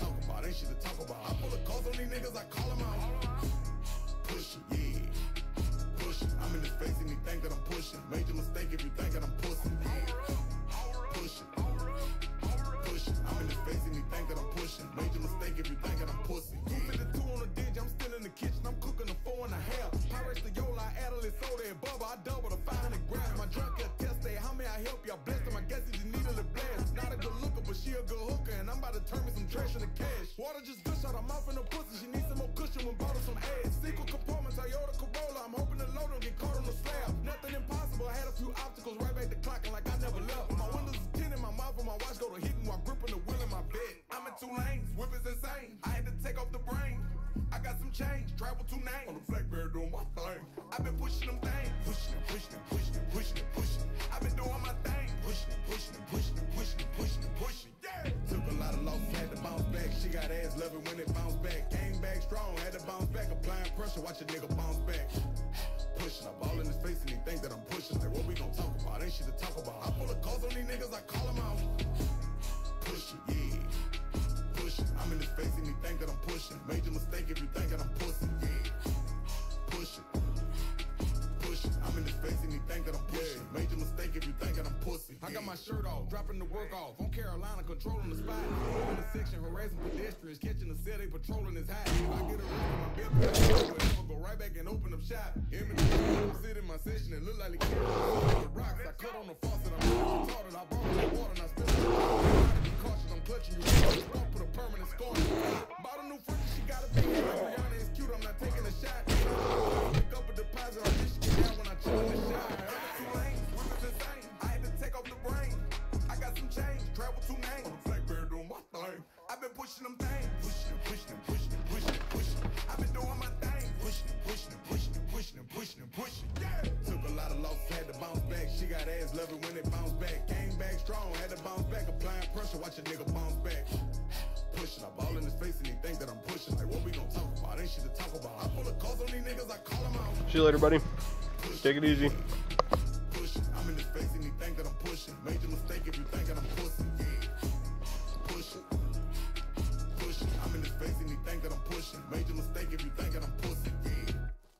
go to hitting while gripping the wheel in my bed. I'm in two lanes, whip is insane. I had to take off the brain. I got some change, travel two names. On the Blackberry doing my thing. I've been pushing them things. Pushing and pushing and pushing and pushing and pushing. I've been doing my thing. Pushing and pushing and pushing and pushing and pushing and pushing. Yeah. Took a lot of losses, had to bounce back. She got ass loving when it bounced back. Came back strong, had to bounce back. Applying pressure, watch a nigga bounce back. Pushing, I ball in his face and he think that I'm pushing. Like, what we gon' talk about? Ain't shit to talk about. I pull the calls on these niggas, I call them out. Pushing, yeah. Pushing, I'm in his face and he think that I'm pushing. Major mistake if you think that I'm pushing, yeah. Pushing, pushing, I'm in his face and he think that I'm pushing. Major mistake if you think that I'm pussy. I got my shirt off, dropping the work off. On Carolina, controlling the spot. In the section, harassing pedestrians, catching the cell, they patrolling his high. If I get arrested, my bill, I'll go right back and open up shop. Him and the sit in my session, it look like they can't the rocks. I cut on the faucet, I'm retarded. I brought the water and I spilled it. Be cautious, I'm clutching you. Don't put a permanent scar. Bought a new fridge, she got a big head. Rihanna is cute, I'm not taking a shot. Pick up a deposit on Michigan now when I chill in the shot. Two lanes, whip is insane. I had to take off the brain. I got some change, travel two names. On the Blackberry doing my thing. I've been pushing them things. Pushing and pushing and pushing and pushing and pushing. I've been doing my thing. Pushing and pushing and pushing and pushing and pushing and pushing. Yeah. Took a lot of losses, had to bounce back. She got ass loving when it bounced back. Came back strong, had to bounce back. Applying pressure, watch a nigga bounce back. Pushing, I ball in his face and he think that I'm pushing. Like, what we gon' talk about? Ain't shit to talk about. I pull the calls on these niggas, I call them out. See you later, buddy. Take it easy. Pushing, I'm in his face and he think that I'm pushing. Major mistake if you think that I'm pussy. Yeah. Pushing, pushing, I'm in his face and he think that I'm pushing. Major mistake if you think that I'm pussy. Yeah.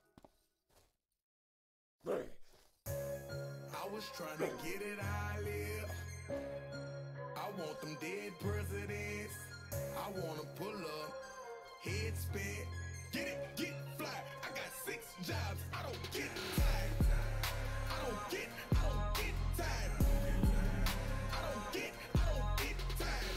I was trying to get it how I live. I want them dead presidents. I wanna pull up, head spin, get it, get fly. I got six jobs, I don't get tired. I don't get, I don't get tired. I don't get, I don't get tired.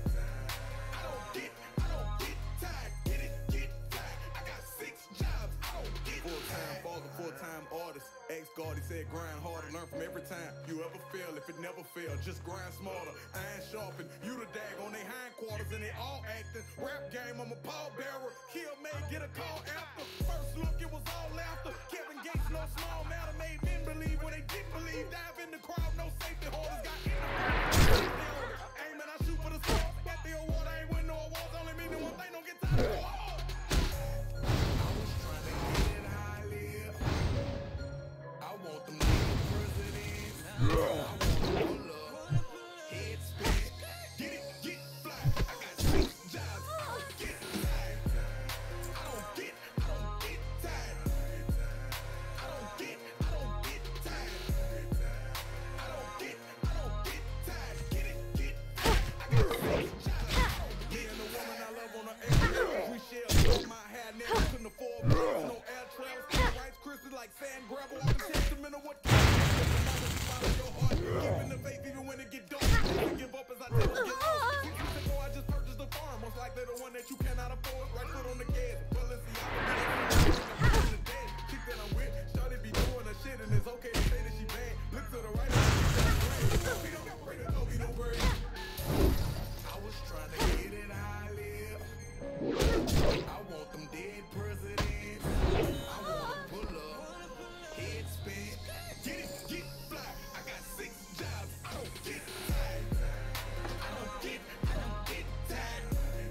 I don't get, I don't get tired. Get it, get fly. I got six jobs, I don't get tired. Full-time father, full-time artist. Ex-guard, he said grind harder, learn from every time you ever fail. If it never failed, just grind smarter. Iron sharpen, you the dag on they hindquarters and they all acting. Rap game, I'm a pallbearer. Kill May, get a call after. First look, it was all laughter. Kevin Gates, no small matter, made men believe when they didn't believe. Dive in the crowd, no safety holders, got in the aim and I shoot for the score. Got the award, I ain't win no awards. Only mean one thing, don't get tired of war. I was trying to get it how I live. I want them little presidents. I want to pull up, head spin, get it, get fly. I got six jobs, I don't get tired. I don't get, I don't get tired. I don't get, I don't get tired. I don't get, I don't get tired. Get it, get fly. I got six jobs. Yeah, and the woman I love on the air. We share on my hair, never couldn't afford bills, no air trails, rice crystals like sand gravel. I'm a testament of what can keep in the faith even when it get dark. Don't give up as I tell them get lost. Six years ago I just purchased a farm, most likely the one that you cannot afford. Right foot on the gas, well let's see how I'm the dead. Chick that I'm with, shawty be doing her shit and it's okay to say that she bad. Look to the right, no be no great, no be no great. I was trying to get it how I live. I want them dead presidents. I wanna pull up, head spin, get it, get fly. I got six jobs, I don't get tired. I don't get, I don't get tired.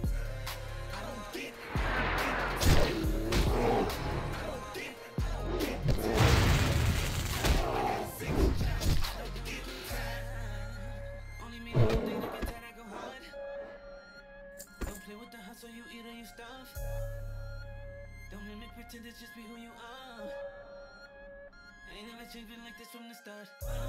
I don't get, I don't get tired. I don't get, I don't get tired. I got six jobs, I don't get tired. Only me one thing to get tired, I go hard. Don't play with the hustle, you eat or you starve. Don't let me pretend to just be who you are. I ain't never changed, been like this from the start.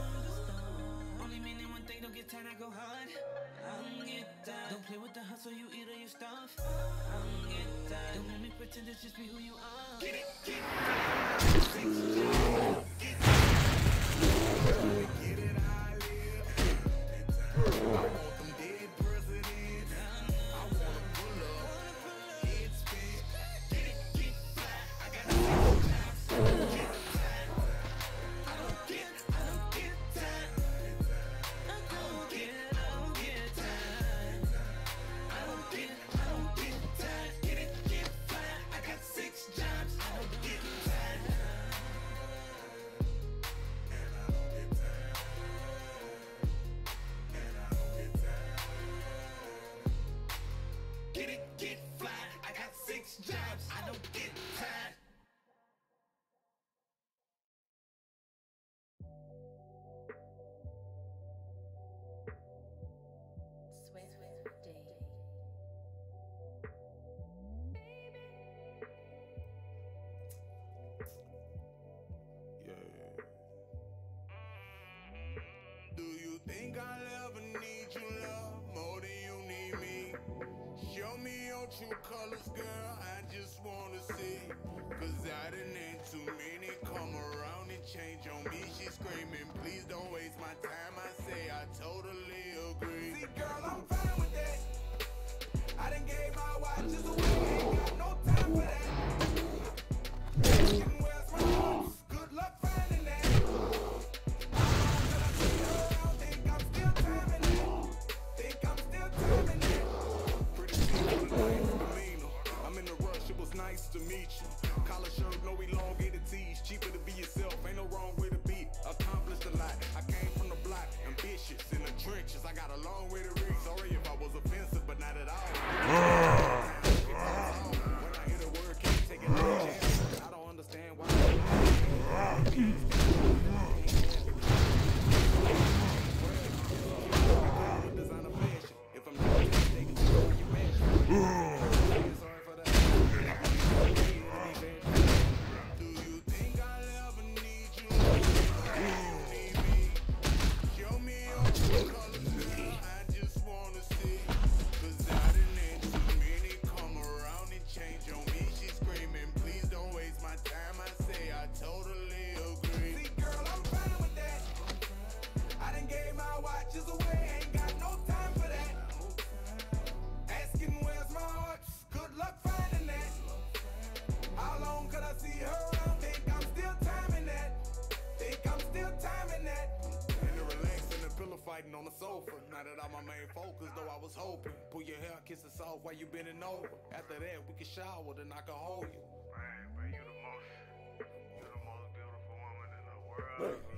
Only meaning one thing, don't get tired, I go hard. I don't get tired. Don't play with the hustle, you eat or you starve. I don't get tired. Don't let me pretend to just be who you are. Get it, get it, six jobs, get it. Get it how I live. I want them dead presidents. I wanna pull up, head spin, get it, get fly. I got six jobs, I don't get tired. I don't get, I don't get tired. I don't get, I don't get tired. think I'll ever need you, love, more than you need me? Show me your true colors, girl, I just wanna see. Cause I done had too many come around and change on me. She's screaming, please don't waste my time. I say I totally agree. See, girl, I'm fine with that. I done gave my watches away, ain't got no time for that. Asking where's my heart? Good luck finding that. I see her around, think I'm still timing that. Think I'm still timing that. Pretty people tonight, demeanor. I'm in the rush, it was nice to meet you. Collar shirt, no elongated tees. Cheaper to be yourself, ain't no wrong way to be. Accomplished a lot. I came from the block, ambitious in the trenches. I got a long way to reach. Sorry if I was offensive, but not at all. When I hear the word, can't take it no chance. I don't understand why. Designer fashion. If I'm not taking you where you at. Sorry for that. Do you think I'll ever need you? You need me. Show me your true colors, girl. I just wanna see. Cause I done had too many come around and change on me. She's screaming, please don't waste my time. I say I totally agree. See, girl, I'm fine with that. I done gave my watches away, ain't got no time for that. Asking where's my heart? Good luck finding that. How long could I see her around? Think I'm still timing that. Think I'm still timing that. In the relaxing and pillow fighting on the sofa. Now that I'm my main focus, though I was hoping. Pull your hair, kiss it soft while you bending over. After that, we can shower, then I can hold you. Man, man, you the most, you the most beautiful woman in the world, man.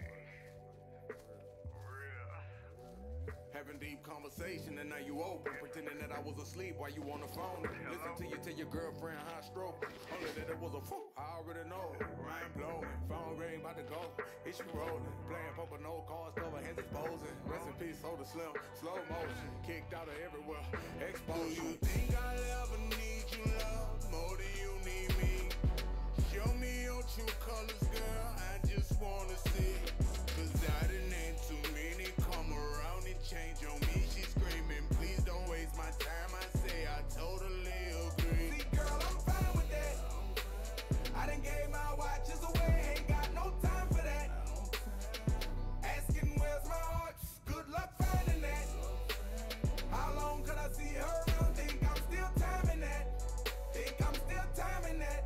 For real. Having deep conversation and now you open. Pretending that I was asleep while you on the phone. Listen to you tell your girlfriend high stroke. Only that it was a fool, I already know. Mind blowing, phone ring about to go. It's you rolling, playing poker, no cards, cover hands exposing. Rest in peace, hold the slim, slow motion. Kicked out of everywhere, exposure. Do you think I'll ever need you, love, more than you need me? Show me your true colors, girl, I just wanna see. Cause I done had too many come around and change on me. She's screaming, please don't waste my time. I say I totally agree. See, girl, I'm fine with that. I done gave my watches away, ain't got no time for that. Asking where's my heart? Good luck finding that. How long could I see her around? Think I'm still timing that. Think I'm still timing that.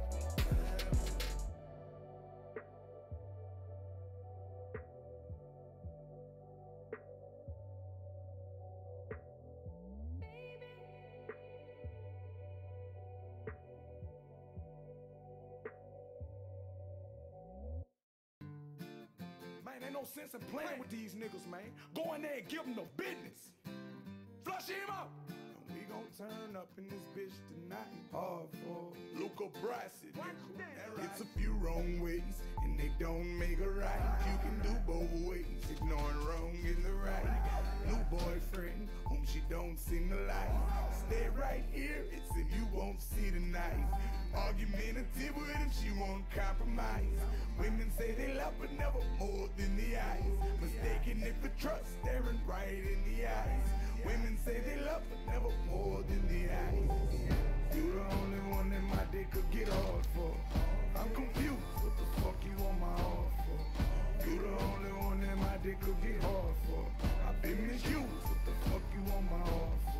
Man, ain't no sense in playing with these niggas, man. Go in there and give them the business. Flush him out. And we gon' turn up in this bitch tonight. Hard for Luca Brasi. It's a few wrong ways, and they don't make it right. You can do both ways, ignoring wrong in the right. New boyfriend, whom she don't seem to like. Stay right here, it's if you won't see the knife. Argumentative with him, she won't compromise. Women say they love, but never more than the eyes. Mistaken it for trust, staring right in the eyes. Women say they love, but never more than the eyes. You the only one that my dick could get hard for. I'm confused, what the fuck you want my heart for? You the only one that my dick could get hard for. I've been misused, what the fuck you want my heart for?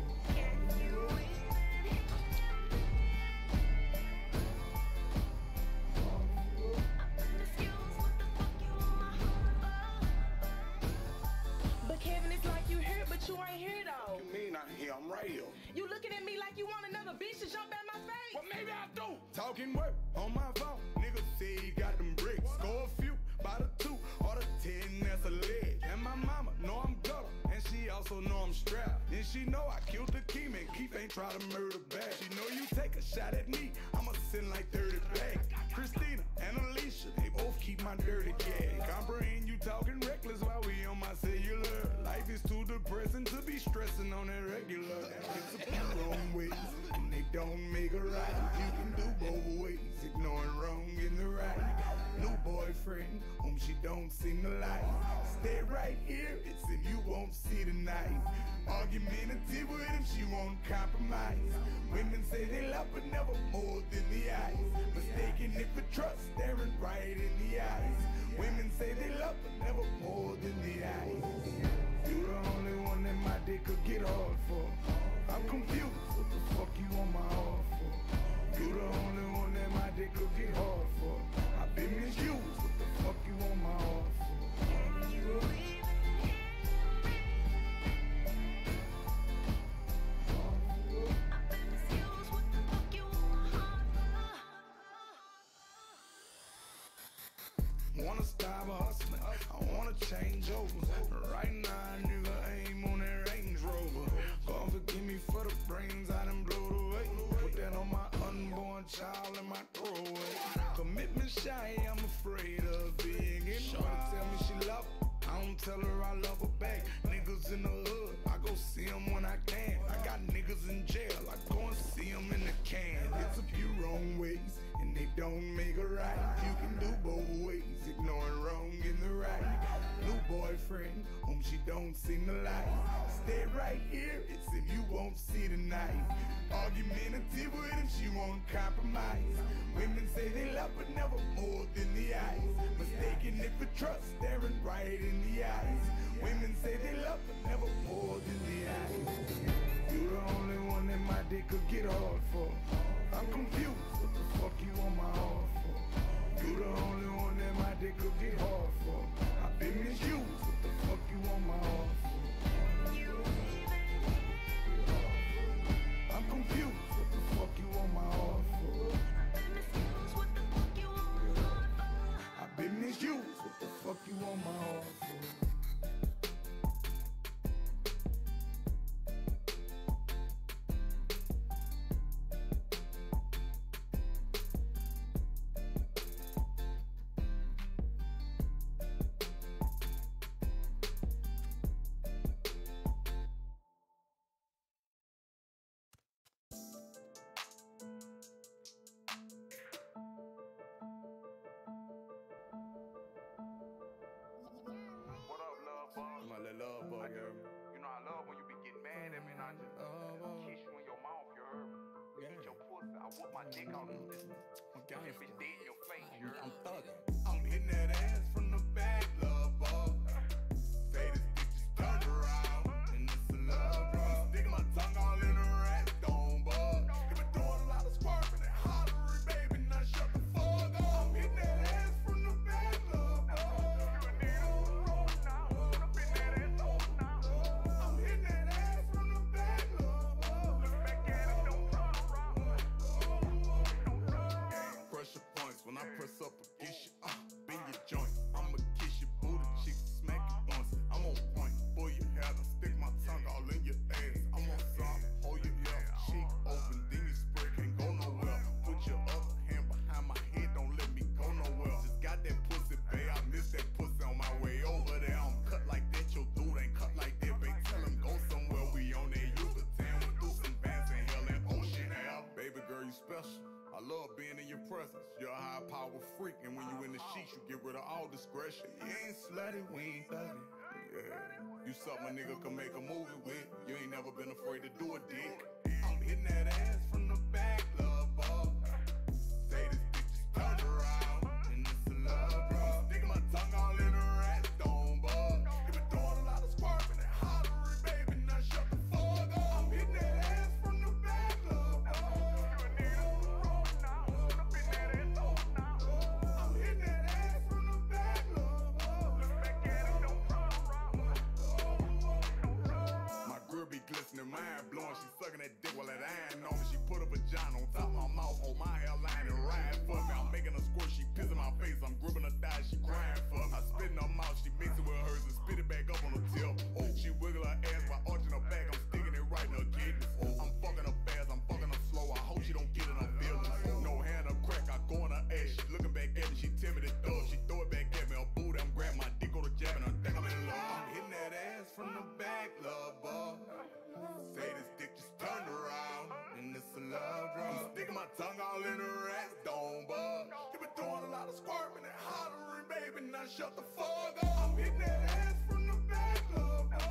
But Kevin, it's like you here, but you ain't here though. What you mean I here? I'm right here. You looking at me like you want another bitch to jump at my face. Well, maybe I do. Talking work on my phone. Niggas say he got them bricks. Score a few, by the two, or the ten, that's a leg. And my mama know I'm gutter, and she also know I'm strapped. And she know I killed the Keem, and Keith ain't try to murder back. She know you take a shot at me, I'ma send like thirty back. Christina and Alicia, they both keep my dirty gag. Comprehend you talking reckless while we on my cellular. Life is too depressing to be stressing on it regular. It's a few wrong ways, and they don't make it right. You can do both ways, ignoring wrong in the right. New boyfriend, whom she don't seem to like. Stay right here, it's if if you won't see the night. Argumentative with him, she won't compromise. Women say they love but never more than the eyes. Mistaken it for trust, staring right in the eyes. Women say they love but never more than the eyes. You the only one that my dick could get hard for. I'm confused, what the fuck you on my heart for? You the only one that my dick could get hard for. I've been misused, what the fuck you on my heart for? Wanna stop hustling, I wanna change over. Right now, nigga, aim on that Range Rover. God forgive me for the brains I done blowed away. Put that on my unborn child and my throwaway. Commitment shy, I'm afraid of being in. Shorty tell me she love her, I don't tell her I love her back. Niggas in the hood, I go see them when I can. I got niggas in jail, I go and see them in the can. It's a few wrong ways, and they don't make it right. You can do both ways, ignoring wrong and the right. New boyfriend, whom she don't seem to like. Stay right here, it's if you won't see the night. Argumentative with him, she won't compromise. Women say they love but never more than the eyes. Mistaken it for trust, staring right in the eyes. Women say they love but never more than the eyes. You the only one that my dick could get hard for. I'm confused, what the fuck you on my heart for? You the only one that my dick could get hard for. I've been misused, what the fuck you on my heart for? I'm confused, what the fuck you on my heart for? I've been misused, what the fuck you on my heart for? What up, love bug? My little love bug, you heard me? You know I love when you be getting mad at me and I just kiss you in your mouth, you heard me? Eat your pussy, I whoop my dick out and just Okay, push bitch dead in your face, you heard me? thugging. I'm hitting that ass from the back, love bug. Say this bitch just turned around, and it's a love drug. Sticking my tongue all in her ass, don't bug. You been doing a lot of squirming and hollering, baby, now shut the fuck up. I'm hitting that ass from the back, love bug. I'm hitting that ass from the back, love bug. Pressure points when I press up against you, uh, bend your joint. I'ma kiss your booty cheeks, smack it once. I'm on point, pull your hair, and stick my tongue all in your ass. I'm on some, hold your left cheek open, then you spray, can't go nowhere. Put your other hand behind my head, don't let me go nowhere. Just got that pussy, babe, I missed that pussy on my way over there. I'm cut like that, your dude ain't cut like that, babe. Tell him go somewhere, we on that Yucatan. We through some bands in hell and ocean air. Baby girl, you special. I love being in your presence. You're a high power freak, and when you in the sheets, you get rid of all discretion. You ain't slutty, we ain't thotty. Yeah. You something a nigga can make a movie with. You ain't never been afraid to do a dick. I'm hitting that ass from the back, love bug. Say this bitch just turned around, and it's a love drug. Sticking my tongue all in her ass, don't bug. You been doing a lot of squirming and hollering, baby, now shut the fuck up. I'm hitting that ass from the back, love bug. I'm hitting that ass from the back, love bug. My girl be glistening, mind blowing. She sucking that dick while that iron on me. She put a vagina on top of my mouth, hold my hairline and ride for me. I'm making her squirt, she piss in my face. I'm gripping her thighs, she crying for me. I spit in her mouth, she mix it with hers and spit it back up on her tip. Oh, she wiggle her ass while arching her back. I'm sticking it right in her kidneys. Oh, I'm fucking her fast, I'm fucking her slow. I hope she don't get in her feelings. No hand or crack, I go in her ass. She looking back at me, she tell me the dub. She throw it back at me, her booty, I'm grabbing my dick, go to jabbing her. Think I'm in love. I'm hitting that ass from the back, love bug. Say this dick just turned around, and it's a love drug. I'm sticking my tongue all in her ass, don't bug. You been doing a lot of squirming and hollering, baby, now shut the fuck up. I'm hitting that ass from the back, love bug.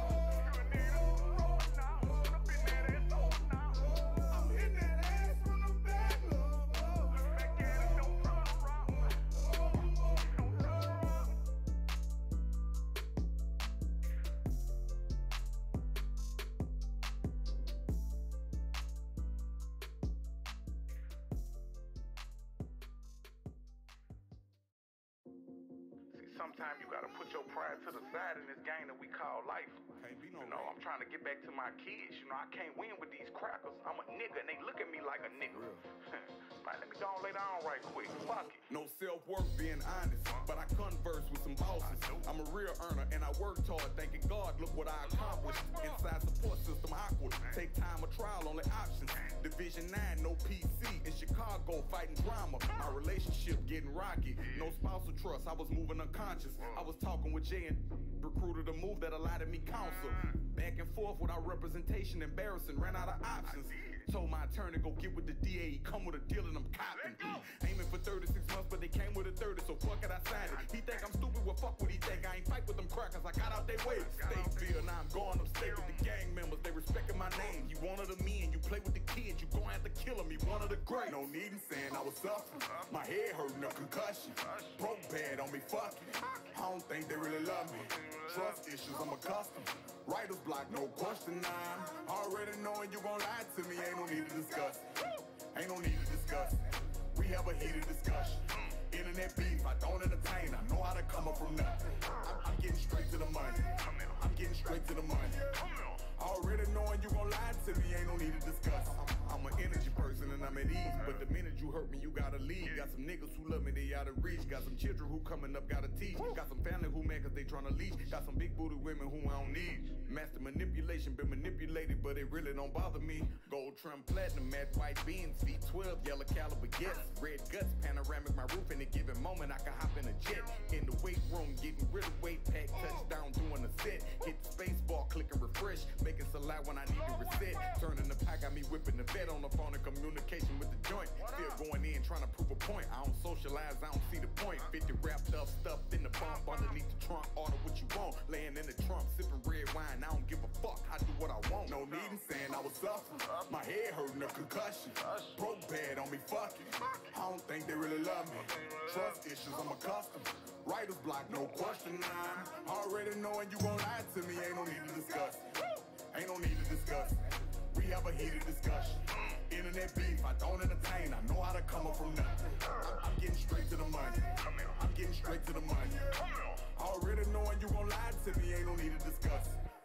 sometimes you gotta put your pride to the side in this game that we call life. Can't be no You know, I'm trying to get back to my kids. You know, I can't win with these crackers. I'm a nigga and they look at me like a nigga. Man, let me go and lay down right quick. Fuck it. No self-worth being honest, but I converse with some bosses. I'm a real earner and I worked hard, thanking God, look what I accomplished. Inside support system awkward, take time of trial, only options. Division nine, no P C. In Chicago, fighting drama. My relationship getting rocky. No spousal trust, I was moving unconscious. I was talking with Jay and recruited a move that allotted me counsel. Back and forth without representation, embarrassing, ran out of options. Told my attorney, go get with the D A, he come with a deal and I'm copping. Aiming for thirty-six months, but they came with a thirty, so fuck it, I signed it. He think I'm stupid, well fuck what he think. I ain't fight with them crackers, I got out their way. Stateville, now I'm going upstate with the gang members, they respecting my name. You one of the men, you play with the kids, you gon' have to kill him, he one of the great. No need in saying I was suffering, my head hurting, a concussion. Broke bad on me, fuck it. I don't think they really love me. Trust issues, I'm accustomed. Writer's block, no question, nine. Already knowing you gon' lie to me, ain't no need to discuss. Ain't no need to discuss. We have a heated discussion. Internet beef, I don't entertain. I know how to come up from nothing. I'm, I'm getting straight to the money. I'm getting straight to the money. Already knowing you gon' lie to me, ain't no need to discuss. I'm an energy person and I'm at ease, but the minute you hurt me, you gotta leave. Got some niggas who love me, they out of reach. Got some children who coming up, gotta teach. Got some family who mad cause they tryna leash. Got some big booty women who I don't need. Master manipulation, been manipulated, but it really don't bother me. Gold trim platinum, matte white beans, V twelve, yellow caliber yes. Red guts, panoramic my roof. In a given moment, I can hop in a jet. In the weight room, getting rid of weight, pack touchdown, doing a set. Hit the space bar, click and refresh. Making select when I need to reset. Turning the pack, got me whipping the vet on the phone in communication with the joint. Still going in, trying to prove a point. I don't socialize, I don't see the point. fifty wrapped up, stuffed in the bump, underneath the trunk. Order what you want, laying in the trunk, sipping red wine. I don't give a fuck, I do what I want. No need in saying I was suffering. My head hurting, a concussion. Broke bad on me, fuck it. I don't think they really love me. Trust issues, I'm accustomed. Writer's block, no question, nine. Already knowing you gon' lie to me, ain't no need to discuss. Ain't no need to discuss. We have a heated discussion. Internet beef, I don't entertain. I know how to come up from nothing. I'm, I'm getting straight to the money. I'm getting straight to the money. Already knowing you gon' lie to me, ain't no need to discuss.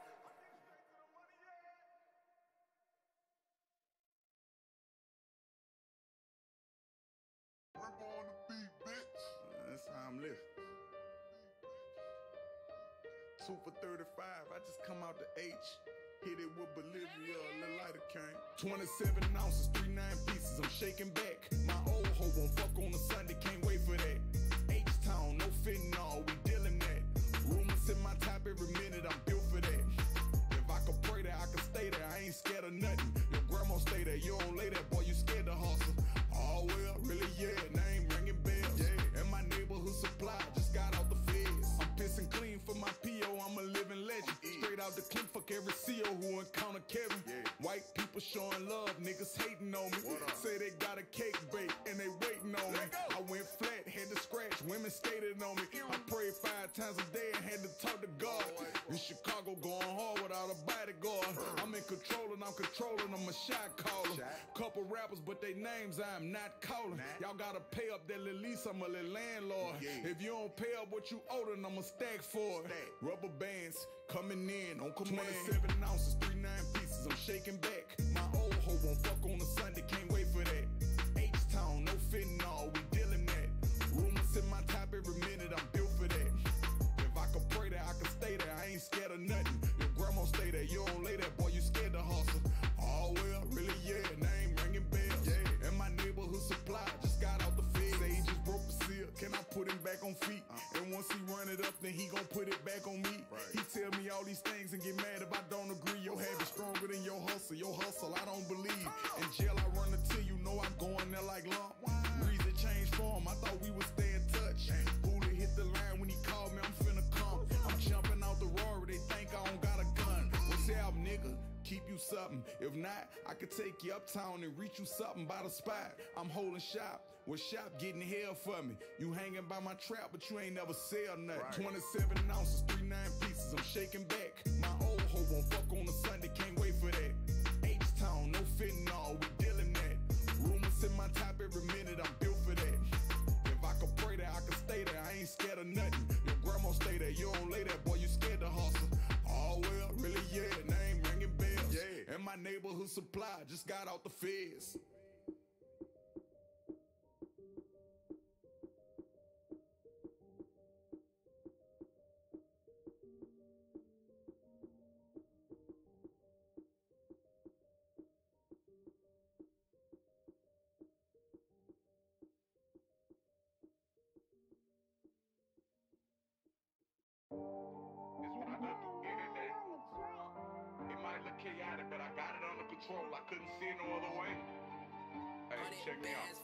Rip on the beat, bitch. That's how I'm living. Two for thirty-five, I just come out the H. Hit it with Bolivia, a little lighter came. twenty-seven ounces, three nine pieces, I'm shaking back. My old hoe won't fuck on a Sunday, can't wait for that. H-Town, no fentanyl, we dealing that. Rumors in my top every minute, I'm built for that. If I could pray that I could stay there, I ain't scared of nothing. Your grandma stay there, you don't lay there, boy, you scared to hustle. Oh well, really, yeah, name ringing bells. Yeah, and my neighborhood supply just got out the feds. I'm pissing clean for my P O, I'm a living legend. Straight out the clip, fuck every C O who encounter Kevin. Yeah. White people showing love, niggas hating on me. Say they got a cake bake and they waiting on me. I went flat, had to scratch, women skated on me. I prayed five times a day and had to talk to God. In Chicago going hard without a bodyguard. I'm in control and I'm controlling, I'm a shot caller. Couple rappers, but they names I'm not calling. Y'all gotta pay up that little lease, I'm a little landlord. If you don't pay up what you owe, then I'ma stack for it. Rubber bands coming in on command. twenty-seven ounces, three nine pieces, I'm shaking back. My old hoe won't fuck on a Sunday, can't wait for that. H-Town, no fentanyl, we dealing that. Rumors in my top every minute, I'm built for that. If I could pray that I could stay there, I ain't scared of nothing. Your grandma stay there, you don't lay there, boy, you scared to hustle. Oh well, really, yeah, name ringing bells. Yeah, and my neighborhood supply just got out the feds. Say he just broke the seal, can I put him back on feet? And once he run it up, then he gon' put it back on me. He tell me all these things and get mad if I don't agree. Your habit stronger than your hustle, your hustle I don't believe. In jail I run until you know I go in there like lump. Reason changed form, I thought we would stay in touch. Hoolie hit the line when he called me, I'm finna come. I'm jumping out the Rory, they think I don't got a gun. What's up, nigga? Keep you something. If not, I could take you uptown and reach you something by the spot. I'm holding shop. With shop getting hell for me. You hanging by my trap, but you ain't never sell nothing. Right. twenty-seven ounces, three nine pieces, I'm shaking back. My old hoe won't fuck on a Sunday, can't wait for that. H-Town, no fentanyl, we dealing that. Rumors in my top every minute, I'm built for that. If I could pray that I could stay there, I ain't scared of nothing. Your supply, just got out the feds. Chaotic, but I got it under control. I couldn't see it no other way. Hey, check me out.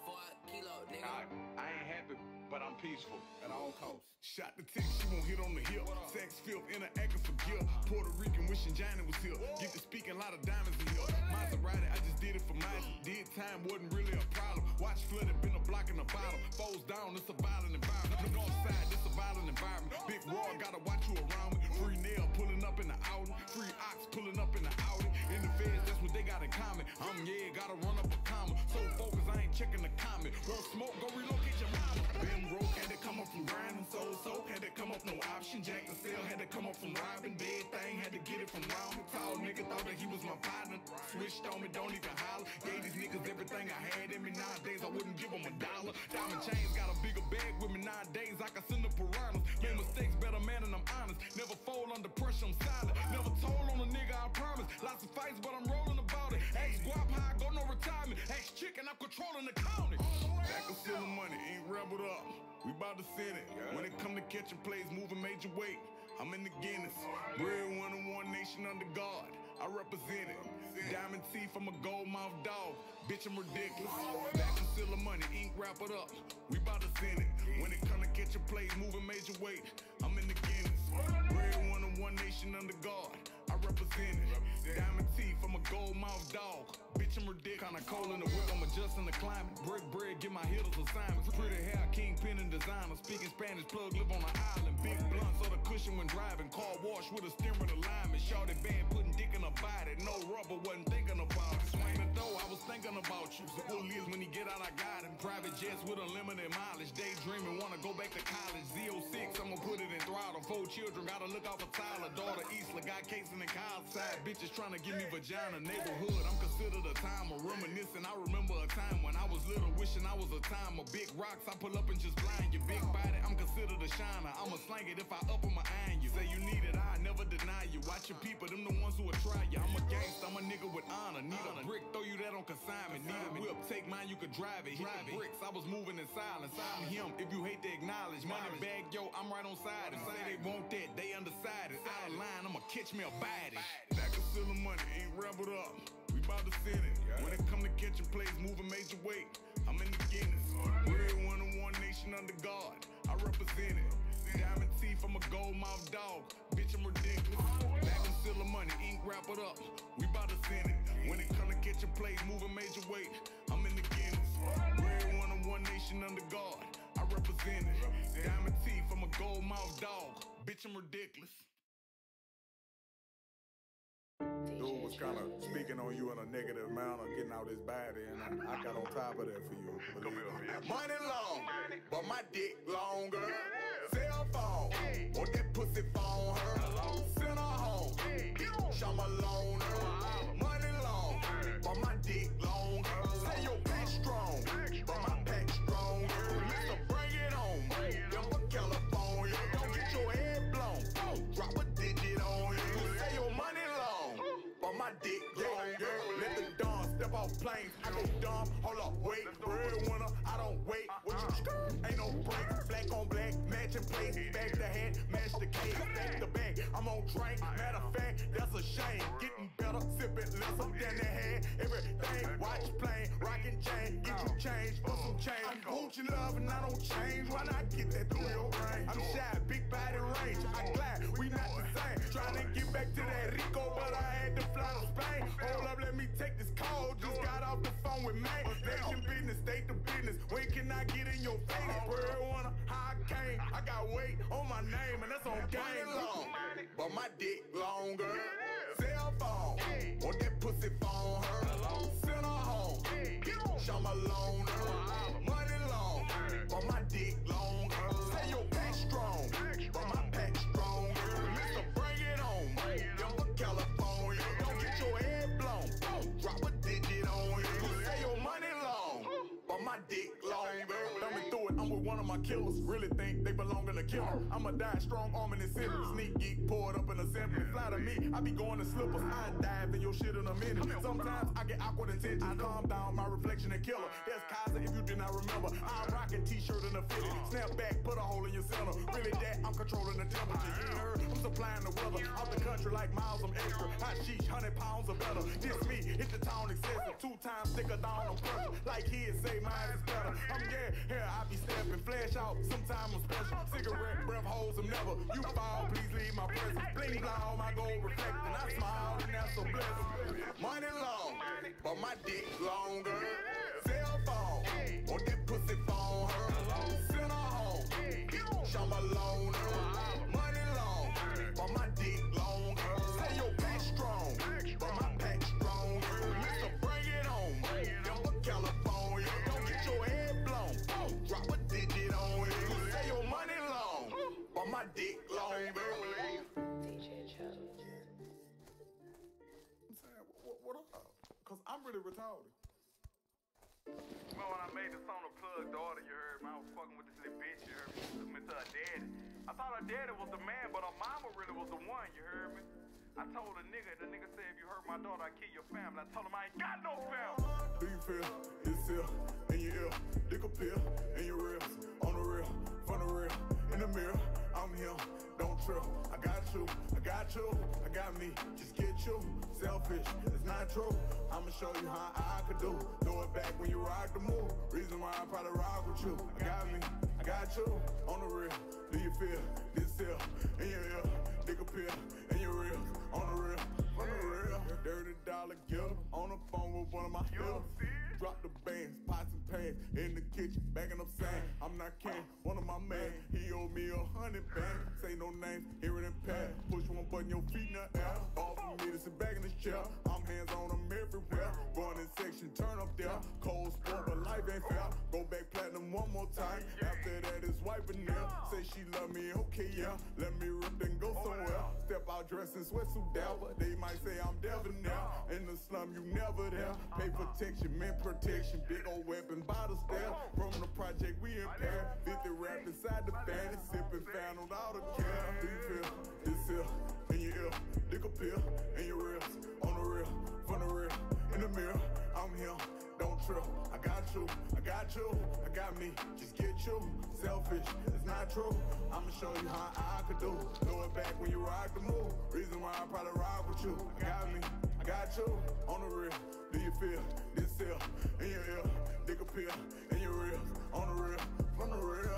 I, I ain't happy, but I'm peaceful at all costs. Shot the tick, she won't hit on the hip. Sex filth, interacting for guilt. Puerto Rican, wishing Johnny was here. Get to speaking, a lot of diamonds in here. Maserati, I just did it for mine. Did time, wasn't really a problem. Watch flooded, been a block in the bottom. Foes down, it's a violent environment. The north side, this a violent environment. Big Roy, gotta watch you around me. Free nail pulling up in the Audi. Free ox pulling up in the Audi. In the feds, that's what they got in common. I'm yeah, gotta run up a comma. So focused, I ain't checking the comment. Won't smoke, go relocate your mama. Been broke, had to come up from grinding. So so had to come up, no option. Jack the Sale had to come up from robbing. Dead thing, had to get it from round. Tall nigga thought that he was my partner. Switched on me, don't even holler. Gave these niggas everything I had in me. Nowadays, I wouldn't give them a dollar. Diamond chains got a bigger bag with me. Nowadays, I can send the piranhas. Made mistakes, better man, and I'm honest. Never fold under pressure, I'm silent. Never told on a nigga, I promise. Lots of fights, but I'm rolling about it. Ask Guap how I go, no retirement. Ask Chicken, I'm controlling the county. Back of silver money, ain't rebelled up. We bout to send it. When it come to catching plays, moving major weight, I'm in the Guinness. Bread one and one nation under God. I represent it. Diamond teeth, I'm a gold mouth dog. Bitch, I'm ridiculous. Back of silver money, ink wrap it up. We bout to send it. When it come to catching plays, moving major weight, I'm in the Guinness. Bread one and one nation under God. I represent it. Diamond teeth, I'm a gold mouth dog. Bitch, I'm ridiculous. Kinda cold in the whip, I'm adjusting the climate. Break bread, get my hitters assignments. Pretty hair, kingpin and designer. Speaking Spanish, plug live on the island. Big blunts or the cushion when driving. Car wash with a steering alignment. Shorty band putting dick in her body. No rubber, wasn't thinking about it. Swing the door, I was thinking about you. So who lives when he get out, I got him. Private jets with unlimited mileage. Daydreaming, wanna go back to college. Z oh six, I'ma put it in throttle. Four children, gotta look out for Tyler. Daughter Eastla, got casing in Kyle side. Bitches trying to give me vagina. Neighborhood, I'm considered a timer. Reminiscing, I remember a time when I was little, wishing I was a timer. Big rocks, I pull up and just blind you. Big body, I'm considered a shiner. I'ma slang it if I up on my iron you. Say you need it, I never deny you. Watch your people, them the ones who will try you. I'm a gangster, I'm a nigga with honor. Need a brick, throw you that on consignment. Need a whip, take mine, you could drive it. Hit the bricks, I was moving in silence. I'm him, if you hate to acknowledge. Money bag, yo, I'm right on side. And say they want that, they undecided. Out of line, I'ma catch me a body. Back of silver money, ain't rebelled up. We bout to send it. When it come to catching plays, moving major weight, I'm in the Guinness. We're one and one nation under God. I represent it. Diamond teeth, I'm a gold mouth dog. Bitch, I'm ridiculous. Back of silver money, ink wrap it up. We bout to send it. When it come to catching plays, moving major weight, I'm in the Guinness. We're one and one nation under God. I represent it. Diamond teeth, I'm a gold mouth dog. Bitch, I'm ridiculous. Dude was kind of speaking on you in a negative manner, getting out his body, and I, I got on top of that for you. Money long, but my dick longer. Cell phone, want that pussy phone her. Send her home, bitch, I'm a loner. Money long, but my dick longer. Say your pack strong, but my pack stronger. Listen, bring it on, Denver, California. Don't get your head blown, drop a digit on you. Say your money long, but my dick longer. Let the dawn step off planes. I go dumb, hold up, wait. Bread winner, I don't wait. What you ain't no break. Black on black, matching place. Back the head, match the case. Back the back, I'm on drink. Matter of fact, that's a shame. Getting better, sipping less than the head. Everything, watch plane, rockin' chain. Get you change, for some change. I'm Gucci love and I don't change. Why not get that through your brain? I'm shy, big body range. I glide, we not the same. Trying to get back to that Rico, but I had to fly to Spain. Hold up, let me take this call. Just got off the phone with May. Nation business, state the business. When can I get in your face? Bird wanna, how I came. I got weight on my name, and that's on game. Long, but my dick longer. Cell phone, want that pussy phone her. Send her home, bitch, I'm a loner. Money long, but my dick longer. Say your pack strong, but my pack stronger. Listen, bring it on, Denver, California. Don't get your head blown, drop a my killers really think they belong in a killer. I'ma die strong, arm in the city. Sneak geek, poured up in assembly. Fly to me, I be going to slippers. I dive in your shit in a minute. Sometimes I get awkward intentions. I calm down, my reflection and killer. There's Kaiser if you did not remember. I'm rocking t-shirt and a fitted. Snap back, put a hole in your center. Really that, I'm controlling the temperature. You ain't heard? I'm supplying the weather. Out the country like miles, I'm extra. Hot sheesh, hundred pounds or better. This me, hit the town excessive. Two times thicker down on pressure. Like kids say mine is better. I'm yeah, here I be stepping. Flash out, sometimes I'm special. Cigarette breath holds them never. You fall, please leave my presence. Bling blah, my gold reflecting. I smile and that's a blessing. Money long, but my dick longer. Cell phone, on this pussy phone her. Send her home, bitch, I'm a loner. Money long, but my dick longer. Say your back strong, but my back stronger. Mister bring it on, Denver, California. Don't get your head blown, drop a digit on it. Say your money long, but my dick longer. What, what up? Cause I'm really retarded. Well, when I made the song to Plug Daughter, you heard me, I was fucking with this little bitch, you heard me, took me to her daddy. I thought her daddy was the man, but her mama really was the one, you heard me? I told a nigga, the nigga said, if you hurt my daughter, I kill your family. I told him I ain't got no family. Do you feel this here in your ear? Dick appear in your ribs, on the real, from the real, in the mirror, I'm him, don't trip. I got you, I got you, I got me, just get you. Selfish, it's not true. I'ma show you how I could do. Throw it back when you rock the move. Reason why I probably rock with you. I got me, I got you, on the real. Do you feel this here in your ear? Dick appear in your ribs, on the real, from the real. Dirty dollar getter, on the phone with one of my hitters. Drop the bands, pots and pans, in the kitchen, bagging up sand. I'm not kidding, one of my man, he owe me a hundred band. Say no names, hear it in pad. Push one button, your feet in the air. All for me to sit back in this chair. I'm hands on them everywhere. Going in section, turn up there. Cold sport, but life ain't fair. Go back platinum one more time. After that, it's wiping there. Say she love me, okay, yeah. Let me rip and go somewhere. Step out dressed in sweatsuit down, but they might say I'm devil now. In the slum, you never there. Pay protection, men protection. Big old weapon by the stair. From the project, we impaired. fifty wrapped inside the fan. Sipping fan on all the care. Do you feel this here in your ear? Dick appear in your ribs, on the real, from the real, in the mirror, I'm him, don't trip. I got you, I got you, I got me, just get you. Selfish, it's not true. I'ma show you how I could do. Throw it back when you rock the move. Reason why I probably rock with you. I got me, I got you, on the real. Do you feel this here in your ear? Dick appear in your ribs, on the real, from the real.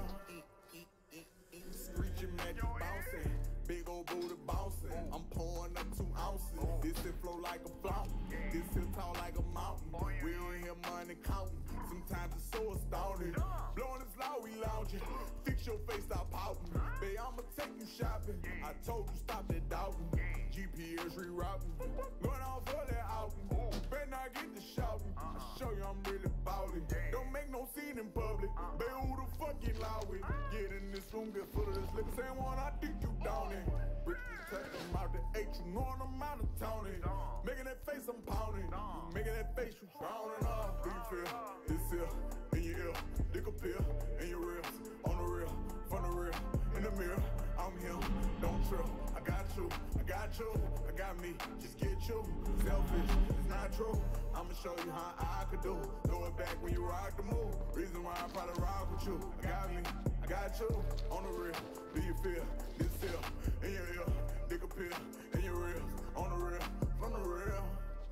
Screeching magic bouncing. Big old booty bouncing. I'm pouring up two ounces. This shit flow like a fountain. This shit tall like a mountain. We ain't here money counting. Sometimes it's so astounding. Blowing this loud, we lounging. Fix your face, stop pouting. Babe, I'ma take you shopping. I told you stop that doubting. G P S rerouting. Going on for that outing. Better not get to shouting. I show you I'm really ballin'. Don't make no scene in public. Babe, who the fuck you loud with? Get in this room, get full of this liquor. Same one, I think you down it. Brick this tech, I'm out the H, you know I'm out of town. Making that face, I'm pounding. Making that face, you frowning off. Do you feel this here in your ear? Dick appear in your ribs, on the real, from the real, in the mirror, I'm him, don't trip. I got you, I got you, I got me, just get you. Selfish, it's not true. I'ma show you how I could do. Throw it back when you rock the move. Reason why I probably rock with you. I got me, I got you, on the real. Do you feel this here in your ear? Dick appear in your ribs, on the real, from the real.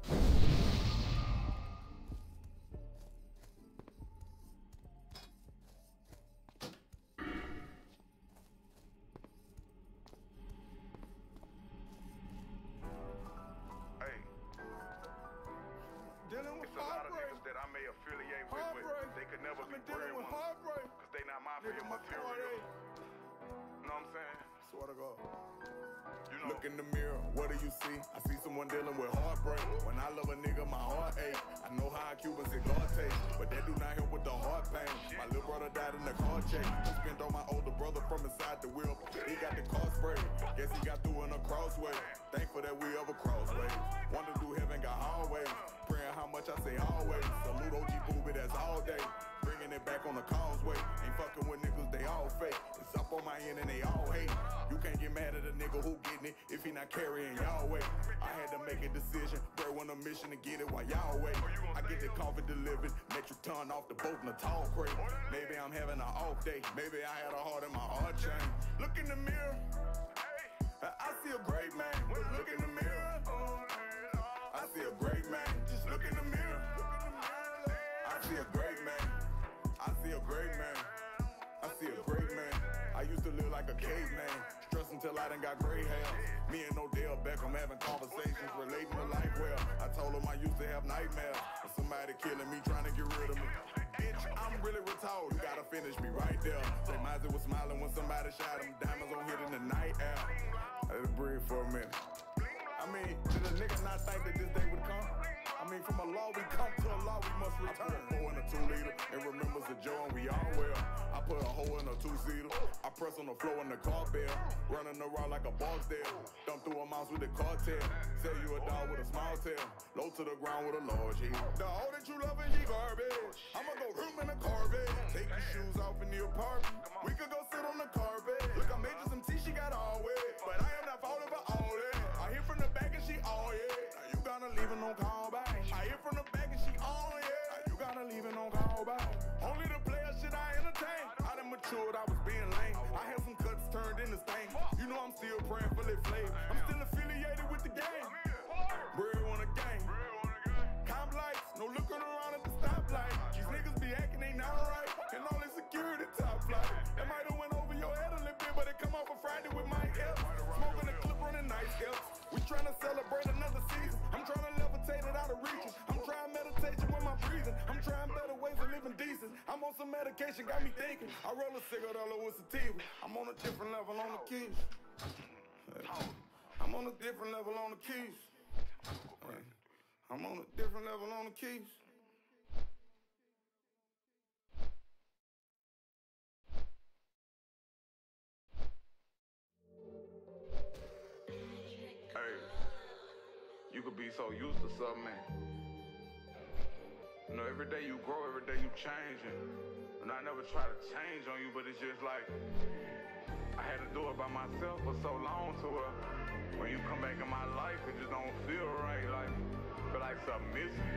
Affiliate with, with, they could never be bread ones, cause they not mafia material. You know what I'm saying? Swear to God. You know. Look in the mirror, what do you see? I see someone dealing with heartbreak. When I love a nigga, my heart ache. I know how Cuban cigar taste, but that do not help with the heart pain. My little brother died in the car check. He spent on my older brother from inside the wheel. He got the car sprayed. Guess he got through in a crossway. Thankful that we ever crossways. Wonder do heaven got hallways. Praying how much I say always. Salute O G Booby, that's all day. Bringing money back on the causeway. Ain't fucking with niggas, they all fake. It's up on my end and they all hate. You can't get mad at a nigga who getting it if he not carrying y'all weight. I had to make a decision, bro, on a mission to get it while y'all wait. I get the coffee delivered, metric ton off the boat in a tall crate. Maybe I'm having an off day, maybe I had a heart in my heart chain. Look in the mirror, I see a great man, but look in the mirror. I see a great man, just look in the mirror. I see a great man, I see a great man, I see a great man. I used to live like a caveman, stressed until I done got gray hair. Me and Odell Beckham having conversations relating to life well. I told him I used to have nightmares of somebody killing me, trying to get rid of me. Bitch, I'm really retarded, you gotta finish me right there. Say Mizey was smiling when somebody shot him, diamonds on hit in the night air. I just breathe for a minute. I mean, did a nigga not think that this day would come? I mean, from a law we come to a law we must return. I put a four in a two liter and remembers the joy and we all well. I put a hole in a two seater. I press on the floor in the car bell. Running around like a Barksdale. Dump through a mouse with a cartel. Sell you a dog with a small tail. Low to the ground with a large heel. The hoe that you love is she garbage. I'ma go room in a Corvette. Take your shoes off in the apartment. We could go sit on the carpet. Look, I made you some tea, she got all wet. But I am not falling for all that. I hear from the back and she all yeah. Now you gonna leave her no call back. I hear from the back and she all yeah. Now you gotta leave it on call back. Only the player shit I entertain. I done matured, I was being lame. I had some cuts turned into stains. You know I'm still praying for Lit Flav. I'm still affiliated with the game. Bread on a game. Comp lights, no looking around at the stoplight. These niggas be acting they not right. And all this security top flight. That might have went over your head a little bit, but it come off a Friday with my F. Smoking a clip running nice F. We trying to celebrate another season. I'm trying to levitate it out of reach. I'm trying meditation with my breathing. I'm trying better ways of living decent. I'm on some medication, got me thinking. I roll a cigarette all with sativa. I'm on a different level on the keys. I'm on a different level on the keys. I'm on a different level on the keys. Hey, you could be so used to something. You know, every day you grow, every day you changing. And I never try to change on you, but it's just like I had to do it by myself for so long to where when you come back in my life, it just don't feel right. Like, feel like something missing.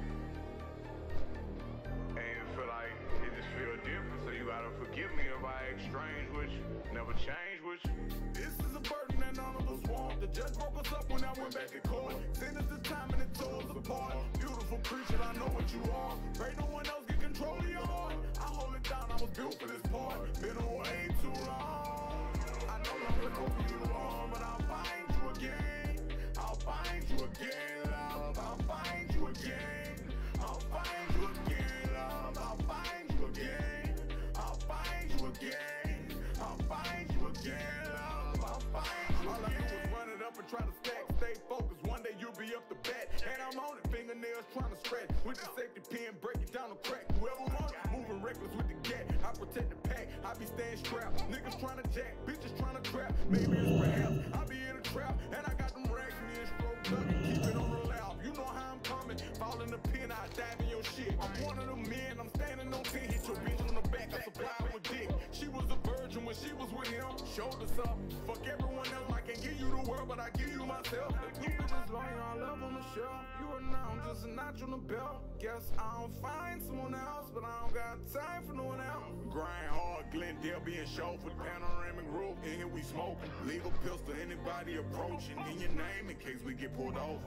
And it feel like it just feel different. So you gotta forgive me if I exchange with you, never change with you. This is a burden that none of us want. The judge broke us up when I went back to court. Sentenced the time and it tore us apart. Beautiful creature, I know what you are. Pray no one else get control of your heart. I hold it down, I was built for this part. Been away too long. I no longer know who you are, but I'll find you again. I'll find you again, love. I'll find you again. I'll find you again, love. I'll find you again. I'll find you again. I'll find you again, love. I'll find you again. All I do is run it up and try to stack, stay focused. One day you'll be up to bat, and I'm on it. Fingernails trying to stretch with the safety pin, break it down the crack. Whoever wants, moving reckless with the gat. I protect the pack, I be staying strapped. Niggas trying to jack, bitches trying to trap. Maybe it's perhaps I be in a trap, and I got them racks in the stroke up. Keep it on the lap. You know how I'm coming. Fall in the pin, I dive in your shit. I'm one of them men. I'm standing on ten, hit your bitch on the back. I supply her with dick. She was a virgin when she was with him. Shoulders up. Fuck everyone else. I can't give you the world, but I give you myself. You bitches lying all love on the shelf. You are now just a notch on the belt. Guess I'll find someone else, but I don't got time for no one else. Grind hard, Glendale being show for panoramic roof. In here we smoking. Legal pistol, anybody approaching. In your name in case we get pulled off.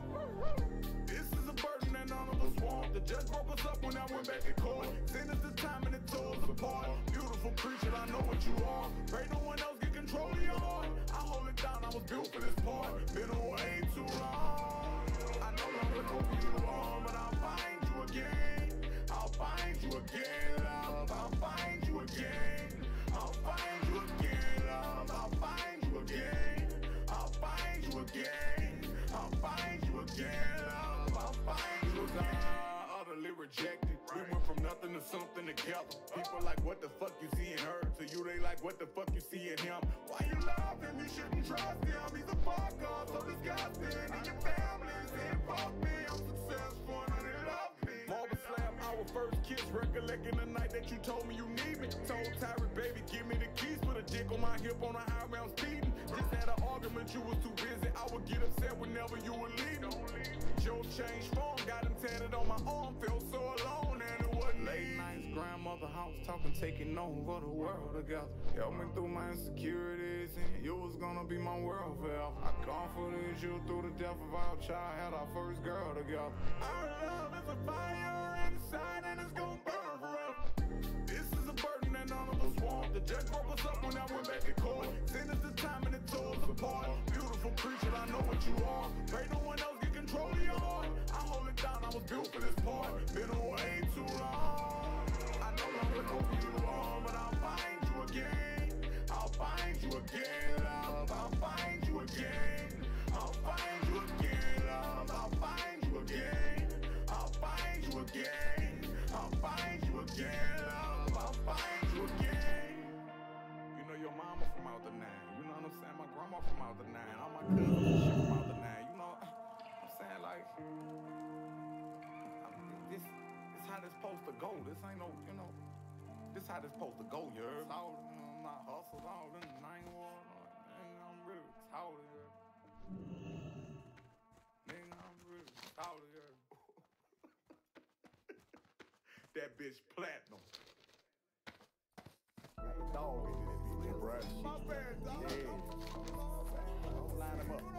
This is a burden that none of us want. The judge broke us up when I went back to court. Sentenced the time and it tore us apart. Beautiful creature, I know what you are. Pray no one else get control of your heart. I hold it down, I was built for this part. Been away too long. I no longer know who you are, but I'll find you again. I'll find you again, love. I'll find you again. I'll find you again, love. I'll find you again. I'll find you again. I'll find you again, love. I'll find you again. Utterly rejected. We went from nothing to something together. People like, what the fuck you see in her? To you, they like, what the fuck you see in him? Why you love him? You shouldn't trust him. He's a fuck up, so disgusting. And your family said, fuck me. I'm successful and they love me. Marble slab, our first kiss. Recollecting the night that you told me you need me. Told Tyree, baby, give me the keys. Put a dick on my hip on a highway, I'm speeding. Just had an argument, you was too busy. I would get upset whenever you were leaving. Joe changed form, got him tatted on my arm. Felt so alone and it wasn't late nights. Grandmother house talking, taking over the world together. Help me through my insecurities, and you was gonna be my world forever. I comforted you through the death of our child, had our first girl together. Our love is a fire inside and it's gonna burn forever. This is a burden that none of us want. The judge broke us up when I went back to court. Sentenced the time and it tore us apart. Beautiful creature, I know what you are. Pray no one else get control of your heart. I hold it down, I was built for this part. Been away too long. I no longer know who you are, but I'll find you again. I'll find you again, love. I'll find you again. I'll find you again, love. I'll find you again. I'll find you again. I'll find you again, love. I'll find you again. You know your mama from out the nine. You know what I'm saying? My grandma from out the nine. All my cousins and shit from out the nine. You know, I'm saying like, I mean, this, this how this supposed to go. This ain't no, you know, this how this supposed to go. You heard? All, you know, I'm not hustled all in the nine war. Nigga, I'm really tired of here. Nigga, I'm really tired of here. That bitch platinum. Got a dog in this bitch, bruh. My bad, dog. Yeah. Don't line him up.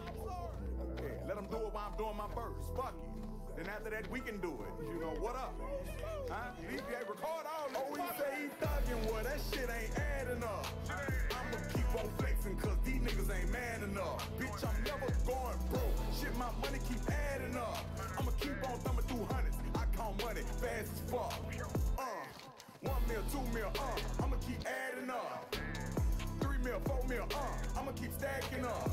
Okay, let him do it while I'm doing my verse. Fuck it. Then after that, we can do it. You know, what up? Huh? D J record all this. Oh, he say he thuggin', well, that shit ain't adding up. I'ma keep on flexing, cause these niggas ain't man enough. Bitch, I'm never going broke. Shit, my money keep adding up. I'ma keep on thumbing through hundreds. I count money fast as fuck. Uh, one mil, two mil, uh, I'ma keep adding up. Three mil, four mil, uh, I'ma keep stacking up.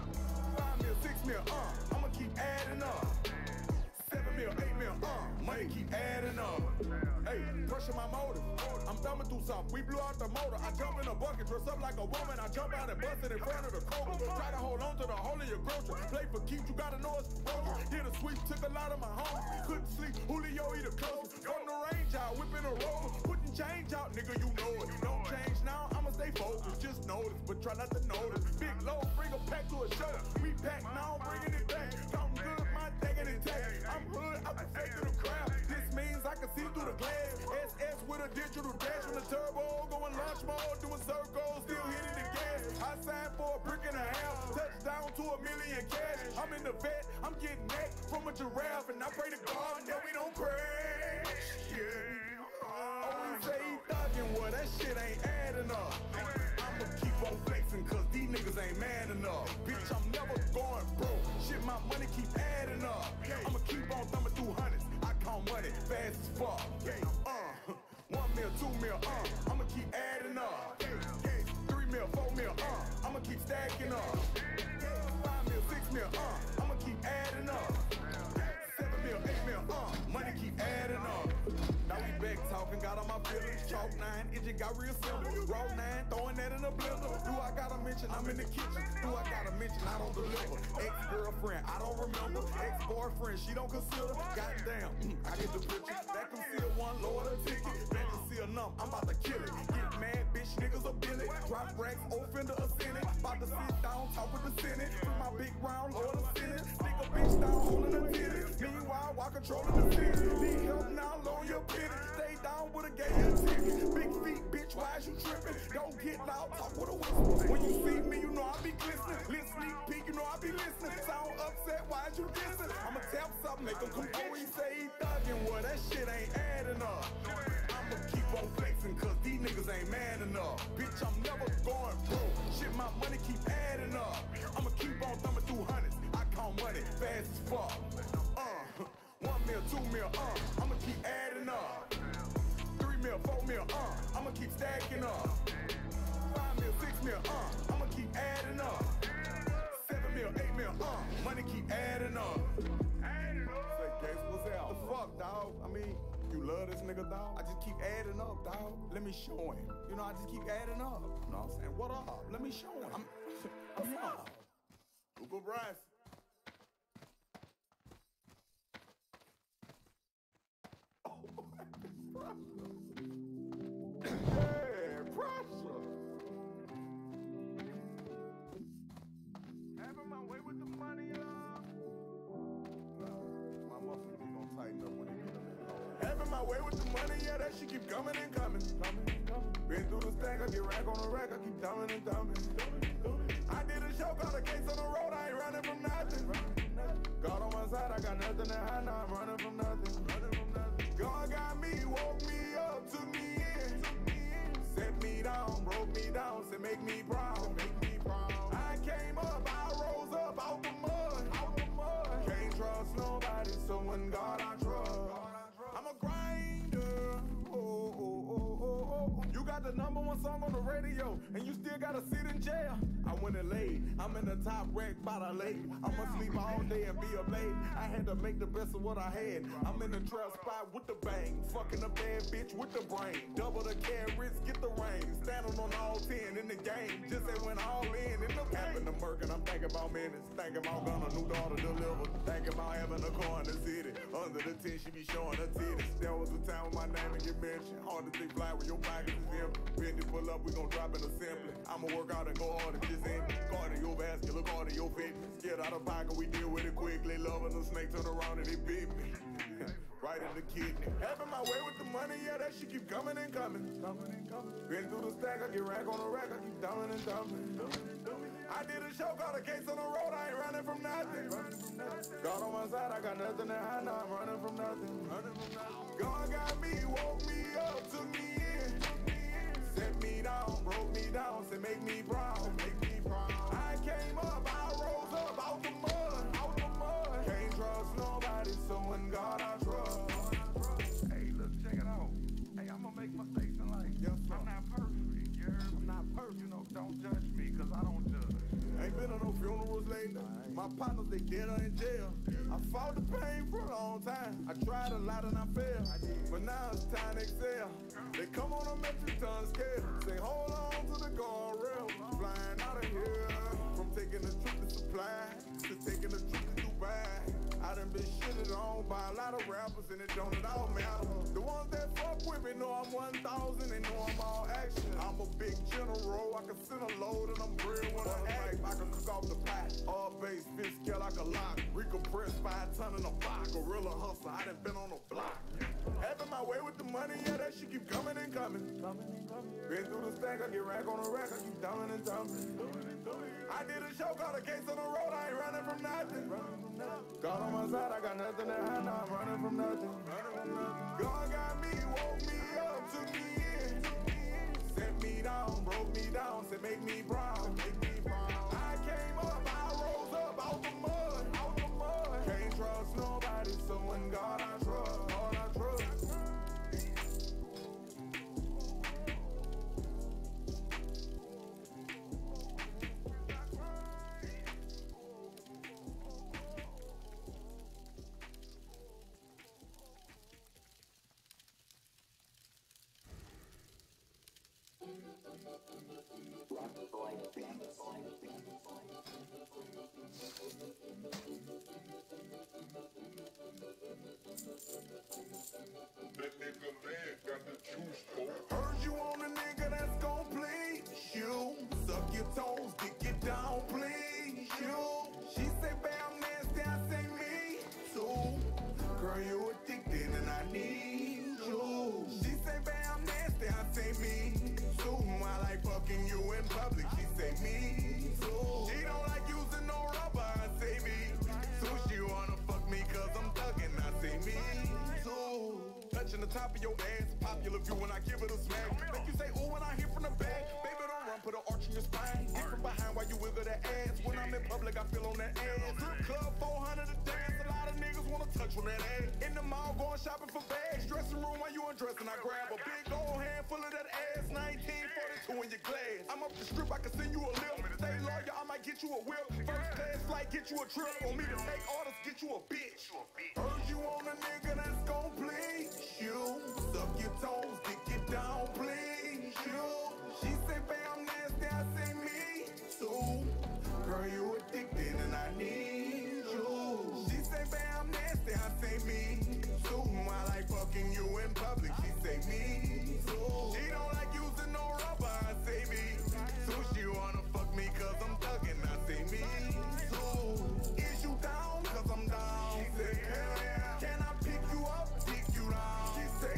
Five mil, six mil, uh, I'ma keep adding up. Seven mil, eight mil, uh, money keep adding up. Hey, pressure my motor. I'm thumbing through something. We blew out the motor. I jump in a bucket, dress up like a woman. I jump out and bust it in front of the Kroger. Try to hold on to the whole of your grocery. Play for keeps, you gotta know it's broken. Did a sweep, took a lot of my homies. Couldn't sleep, Julio eat a close. From the range out, whipping a rover. Putting change out, nigga, you know it. Don't change now, I'ma stay focused. Just notice, but try not to notice. Big low, bring a pack to a show. We pack now, bringing it back. Counting good, my tagging it tag. I'm hood, I perfected the crowd. This means I can see through the glass. S S with a digital dash from the turbo, going launch mode, doing circles, still hitting the gas. I signed for a brick and a half, touchdown to a million cash. I'm in the vet, I'm getting neck from a giraffe, and I pray to God that we don't crash. Yeah. Always say he thuggin', well that shit ain't adding up. I'ma keep on flexing, cause these niggas ain't man enough. Bitch, I'm never going broke. Shit, my money keep adding up. I'ma keep on thumbing through hundreds. I count money fast as fuck. Uh, one mil, two mil, uh, I'ma keep adding up. Three mil, four mil, uh, I'ma keep stacking up. Five mil, six mil, uh, I'ma keep adding up. Seven mil, eight mil, uh, money keep adding up. Now we back talking, got on my feelings. Chalk nine, engine got real simple. Raw nine, throwing that in a blender. Do I gotta mention I'm in the kitchen? Do I gotta mention I don't deliver? Ex-girlfriend, I don't remember. Ex-boyfriend, she don't consider. Goddamn, mm, I get the picture. That conceal one, lower the ticket. That conceal numb, I'm about to kill it. Get mad, bitch, niggas a billet. Drop racks, offender a senate. About to sit down, talk with the senate. Put my big round, lower the senate. Stick a bitch down, holding the titties. Meanwhile, while controlling the city. Need help now, lower your pity. Stay down with a gay ticket. Big feet, bitch, why is you tripping? Don't get loud, talk with a whisper. When you see me, you know I be glistening. Little sneak peek, you know I be listening. Sound upset, why is you dissing? I'ma tap something, make them come over. He say he thuggin', well that shit ain't adding up. I'ma keep on flexing, cause these niggas ain't man enough. Bitch, I'm never going broke. Shit, my money keep adding up. I'ma keep on thumbing through hundreds. I count money fast as fuck. Uh, one mil, two mil, uh, I'ma keep adding up. Three mil, four mil, uh, I'ma keep stacking up. Five mil, six mil, uh, I'ma keep adding up. Seven mil, eight mil, uh, money keep adding up. Say, Gates, what's out? The fuck, dog? I mean, you love this nigga, dog? I just keep adding up, dog. Let me show him. You know, I just keep adding up. You know what I'm saying? What up? Let me show him. I'm, I'm young. Google Bryce. Oh, my God. my way with the money, yeah, that shit keep coming and coming. Been through the stack, I get rack on the rack, I keep dumbing and dumbing. I did a show, got a case on the road, I ain't running from nothing. God on my side, I got nothing to hide, now I'm running from nothing. God got me, woke me up, took me in, set me down, broke me down, said make me proud. I came up, I rose up out the mud, can't trust nobody, so when God I trust. I'm a grinder, oh, oh, oh, oh, oh. You got the number one song on the radio, and you still gotta sit in jail. I went and laid, I'm in the top rack by the lake. I'ma sleep all day and be a maid. I had to make the best of what I had. I'm in the trap spot with the bang, fucking a bad bitch with the brain. Double the carrots, get the rain. Standing on all ten in the game, just they went all in in the game. The murk and I'm thinking about minutes, thinking about gonna new daughter deliver, thinking about having a car in the city. Under the tent, she be showing her titties. There was a time when my name would get mentioned. Hard to think fly when your pocket is empty. Bendy pull up, we gon' drop in assembly. I'ma work out and go hard and just end it. Cardiovascular, cardio fitness. Get out of pocket, we deal with it quickly. Loving the snake, turn around and it bit me. Right in the kidney. Having my way with the money, yeah, that shit keep coming and coming. Been through the stack, I get rack on the rack, I keep dumbing and dumbing. I did a show, got a case on the road, I ain't running from nothing. God on my side, I got nothing to hide, now I'm running from nothing. God got me, woke me up, took me in, set me down, broke me down, said make me proud. I came up, I rose up out the mud, out the mud. Can't trust nobody, so when God I trust. Hey, look, check it out. Hey, I'm gonna make mistakes in life. Yes, sir. I'm not perfect, you heard? I'm not perfect, you know, don't judge me, cause I don't judge. Ain't been on no funerals lately. My partners, they dead or in jail. I fought the pain for a long time. I tried a lot and I failed. But now it's time to excel. They come on a metric ton scale. Say, hold on to the guardrail. Flying out of here. From taking the trip to supply to taking the trip to Dubai. I done been shitted on by a lot of rappers and it don't at all matter. The ones that fuck with me know I'm one thousand, they know I'm all action. I'm a big general, I can send a load and I'm real when I act. I can cook off the pot, all base, fish scale like a lock. Recompress five ton in a box, gorilla hustle, I done been on the block. Having my way with the money, yeah, that shit keep coming and coming. Been through the stack, I get rack on the rack, I keep dumbing and dumbing. I did a show, got a case on the road, I ain't running from nothing. God on my side, I got nothing to hide, now I'm running from nothing. God got me, woke me up, took me in, set me down, broke me down, said make me proud. I came up, I rose up out the mud, out the mud. Can't trust nobody, so when God I trust, God I trust. Heard you on a nigga that's gon' please you. Suck your toes, dick it down, please you. She say, bam, nasty, I say me too. Girl, you addicted and I need you. She say, bam, nasty, I say me too. I like fucking you in public, she say me too. She don't like using no rubber, I say me too. She wanna fuck me cause I'm thuggin', I say me too. Touching the top of your ass, popular view when I give it a smack. Make you say, ooh, when I hear from the back. Baby, don't run, put an arch in your spine. Get from behind while you wiggle that ass. When I'm in public, I feel on that ass. Strip club, four hundred a dance. A lot of niggas wanna touch on that ass. In the mall, going shopping for bags. Dressing room while you undressing, I grab a big old handful of that ass. nineteen forty-two in your glass. I'm up the strip, I can send you a lip. Stay lawyer, I might get you a whip. First class flight, get you a trip. Want me to take orders, get you a bitch. Heard you on a nigga that's gon' please you. Suck your toes, dick it down, please you. She say, bam, nasty, I say me too. Girl, you addicted and I need you. She say, bam, nasty, I say me too. I like fucking you in public, she say me too. She don't like using no rubber, I say me too. She wanna fuck me cause I'm thuggin', I say me too. Is you down? Cause I'm down. She say, hell yeah. Can I pick you up, dick you down? She say,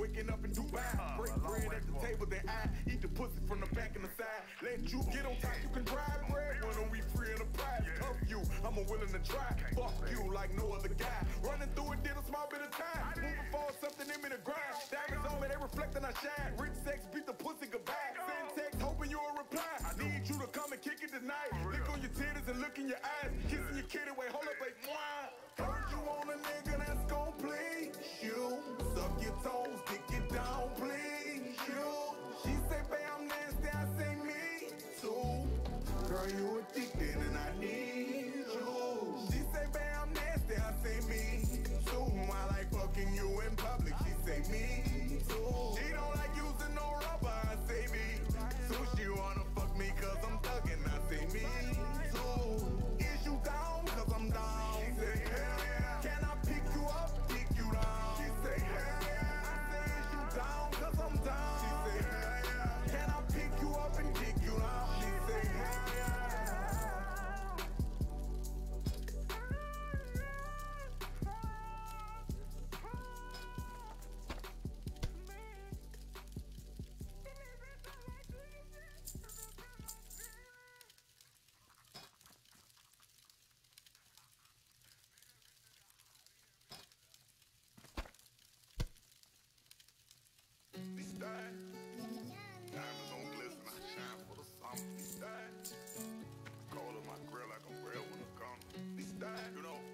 waking up in Dubai. Break bread at the table, then I eat the pussy from the back and the side. Let you get on top, you can drive bread. When are we free in the prize? Tough you, I'm a willing to try. Fuck you like no other guy. Running through it, did a small bit of time. Moving forward, something in me to grind. Diamonds on me, they reflect and I shine. Rich sex, beat the pussy goodbye. Send text, hoping you'll reply. Need you to come and kick it tonight. Lick on your titties and look in your eyes. Kissing your kitty, wait, hold up, wait, mwah. Heard you want a nigga that's gon' please you. Suck your toes, dick it down, please you. She say, babe, I'm nasty, I say me too. Girl, you addicted and I need you. She say, babe, I'm nasty, I say me too. I like fucking you in public, she say me too. She don't like using no rubber, I say me too. She wanna fuck me cause I'm thuggin', I say me too. Is you down cause I'm down? She say, hell yeah. Can I pick you up, dick you down? She say, hell yeah. I say, is you down cause I'm down? She say, hell yeah. Can I pick you up and dick you down? She say, hell yeah. These days, diamonds don't glisten, I shine for the summer. These days, cold in my grill like I'm real when it's gone. These days, you know,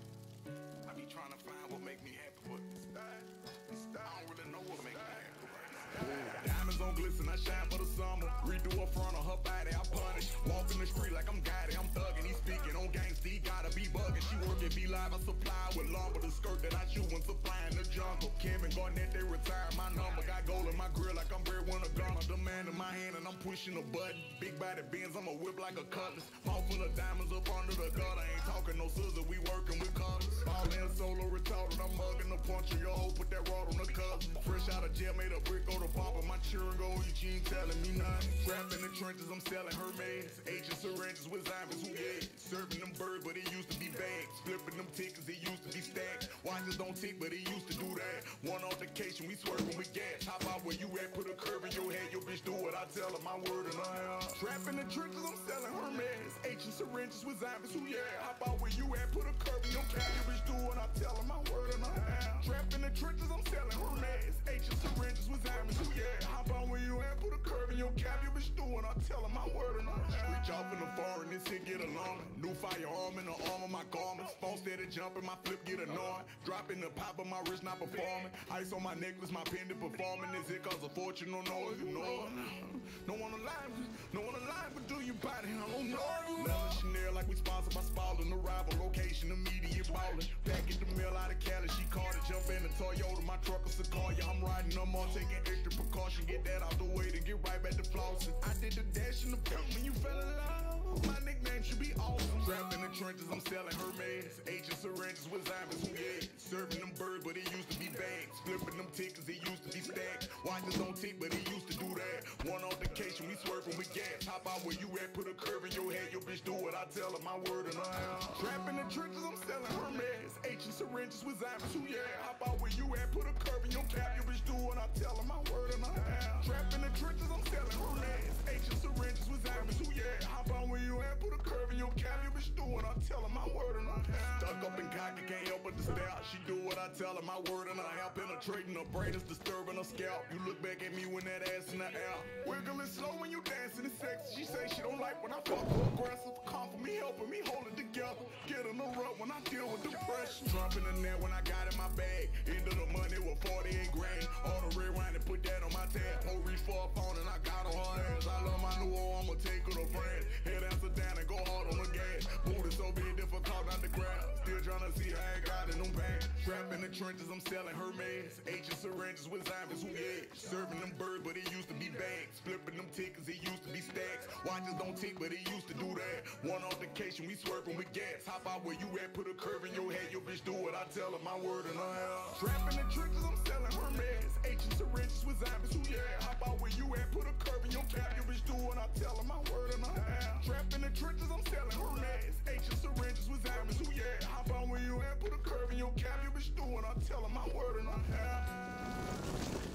I be trying to find what make me happy, but these days, these days, I don't really know what make me happy right now. Diamonds don't glisten, I shine for the summer. Redo her front of her body, I punish. Walk in the street like I'm guided, I'm thugging. He speaking on gangsta, he gotta be bugging. She working, be live, I supply with lumber. The skirt that I shoot when supplying the jungle. Kim and Garnett, they retire my number. Got gold in my grill like I'm Red Winter Gunner. The man in my hand and I'm pushing a button. Big body Benz, I'm a whip like a cutlass. Mouth full of diamonds up under the gutter. Ain't talking no scissor, we working with colors. All in solo retarded, I'm mugging the punch of your hoe. Put that rod on the cousin. Fresh out of jail, made a brick go to pop. My children go, you ain't telling me nothing. Trapped in the trenches, I'm selling Hermes. Agent syringes with zombies who yeah. Serving them birds, but it used to be bags. Flipping them tickets, it used to be stacks. Watches don't tick, but it used to do that. One altercation, we swerving with gas. Hop out where you at, put a curve in your head. Your bitch do what I tell her, my word and I am. Trapped in the trenches, I'm selling Hermes. Agent syringes with zombies who yeah. Hop out where you at, put a curve in your cap. Your bitch do what I tell her, my word and I am. Trapped in the trenches, I'm selling Hermes. Agent syringes with zombies who yeah. Hop out where you at, put a curve in your cap. Your bitch do what I tell her, my word and I am. Reach off in the foreign, this shit get along. New firearm in the arm of my garments. Phone steady jumping, my flip get annoying. Dropping the pop of my wrist, not performing. Ice on my necklace, my pendant performing. Is it cause a fortune? No, no, you know. No one alive, no one alive, but do you body? I don't know. Leather Chanel like we sponsored by Spalding. Arrival location, immediate ballin'. Package the mail out of Cali, she called it. Jump in the Toyota, my truck is Sequoia. I'm riding no more, taking extra precaution. Get that out the way to get right back to flossing. I did the dash in the pimp when you fell in love. My nickname should be awesome. Trapped in the trenches, I'm selling Hermes. Agent syringes with zombies who yeah. Serving them birds, but it used to be bags. Flipping them tickets, it used to be stacks. Watches don't tick, but it used to do that. One altercation, we swerving with gas. Hop out where you at, put a curve in your head. Your bitch do what I tell her, my word and I am. Trapped in the trenches, I'm selling Hermes. Agent syringes with zombies who yeah. Hop out where you at, put a curve in your cap. Your bitch do what I tell her, my word and I am. Trapped in the trenches, I'm selling Hermes. Agent syringes with zombies who yeah. Hop out where you at, put a curve in your cap. Your bitch do what I tell her, my word and I am. Stuck up and cocky, can't help but to stare. She do what I tell her, my word and I am. Penetrating her brain is disturbing her scalp. You look back at me when that ass in the air. Wiggling slow when you dancing, it's sexy. She say she don't like when I fuck her aggressive. Come for me, helping me hold it together. Get in the rut when I deal with depression. Trump in the net when I got in my bag. End of the money with forty-eight grand. All the red wine and put that on my tab. Whole reach for a phone and I got on her ass. I love my new hoe, I'ma take her to France. Head Amsterdam and go hard on the gas. Booty so big, difficult not to grab. Still tryna see how I got in them pants. Trapped in the trenches, I'm selling Hermes. Agent syringes with zombies who yeah. Serving them birds, but it used to be bags. Flipping them tickets, it used to be stacks. Watches don't tick, but it used to do that. One altercation, we swerving with gas. Hop out where you at, put a curve in your head. Your bitch do what I tell her, my word and I am. Trapped in the trenches, I'm selling Hermes. Agent syringes with zombies who yeah. Hop out where you at, put a curve in your cap. Your bitch do what I tell her, my word and I am. Trapped in the trenches, I'm selling Hermes. Agent syringes with zombies who yeah. Hop out where you at, put a curve in your cap. Your bitch do what I tell her, my word and I am.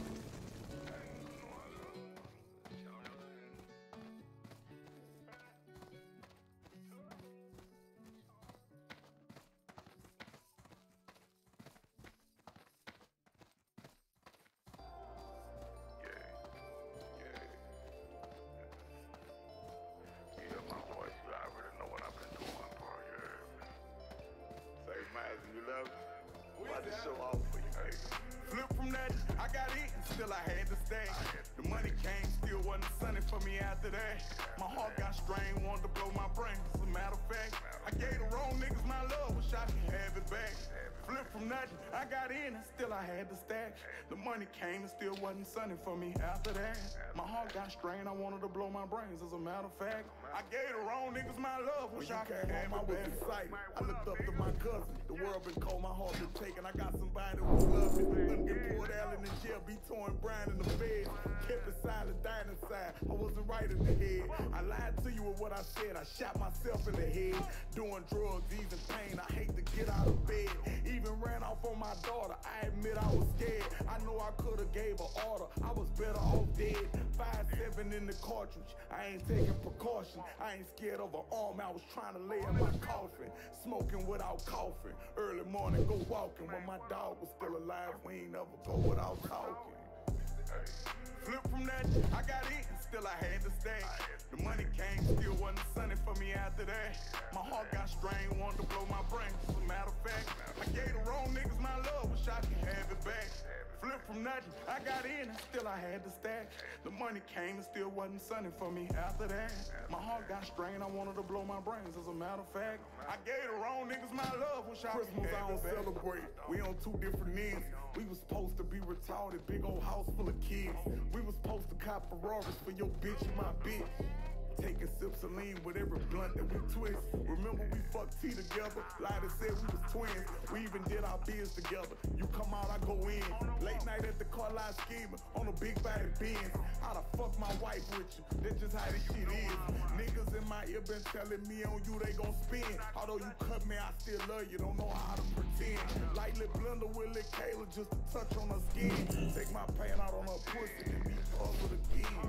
to show off for you, baby. Flip from that, I got it, and still I had to stay. The money came, still wasn't sunny for me after that. My heart got strained, wanted to blow my brain. As a matter of fact, I gave the wrong niggas my love, wish I could have it back. Flip from nothing, I got in, and still I had to stack. The money came, and still wasn't sunny for me after that. My heart got strained, I wanted to blow my brains. As a matter of fact, I gave the wrong niggas my love, wish I could have it back. Sight. I looked up to my cousin, the world been cold, my heart been taken. I got somebody who loves me. Couldn't get poured out in the jail, be torn brown in the bed. Kept it silent, died inside. I wasn't right in the head. I lied to you with what I said. I shot myself in the head. Doing drugs, easing pain. I hate to get out of bed. Even ran off on my daughter. I admit I was scared. I know I could've gave an order. I was better off dead. five seven in the cartridge. I ain't taking precaution. I ain't scared of an arm. I was trying to lay in my coffin. Smoking without coughing. Early morning, go walking. When my dog was still alive, we ain't never go without talking. Flip from that, I got it, and still I had to stay. The money came, still wasn't sunny for me after that. My heart got strained, wanted to blow my brains. As a matter of fact, I gave the wrong niggas my love, wish I could have it back. Flip from nothing, I got in, and still I had to stack. The money came, and still wasn't sunny for me after that. My heart got strained, I wanted to blow my brains. As a matter of fact, I gave the wrong niggas my love, wish I could have it back. Christmas I don't celebrate, we on two different ends. We was supposed to be retarded, big old house full of kids. We was supposed to cop Ferraris for your bitch and my bitch. Taking sips of lean with every blunt that we twist. Remember we fucked T together. Lighter said we was twins. We even did our biz together. You come out, I go in. Late night at the car lot scheming on a big body Benz. I'd have fucked my wife with you. That's just how this shit is. Niggas in my ear been telling me on you they gon' spin. Although you cut me, I still love you. Don't know how to pretend. Lightly blender with Lil Kayla just to touch on her skin. Take my pain out on her pussy and be puzzled again.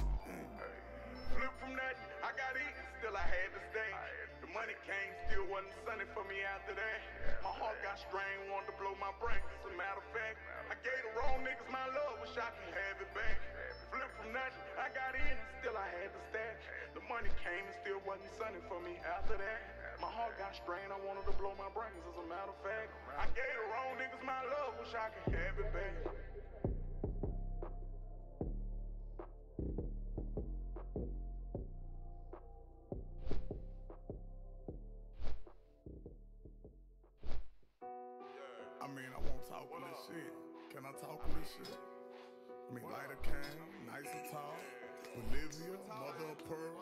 Flip from that, I got it, and still I had to stay. The money came, still wasn't sunny for me after that. My heart got strained, wanted to blow my brains. As a matter of fact, I gave the wrong niggas my love, wish I could have it back. Flip from that, I got in, and still I had to stack. The money came, and still wasn't sunny for me after that. My heart got strained, I wanted to blow my brains. As a matter of fact, I gave the wrong niggas my love, wish I could have it back. I mean, I won't talk on this shit. Can I talk on this shit? I mean, Lighter came, nice and tall. Bolivia, mother of pearl,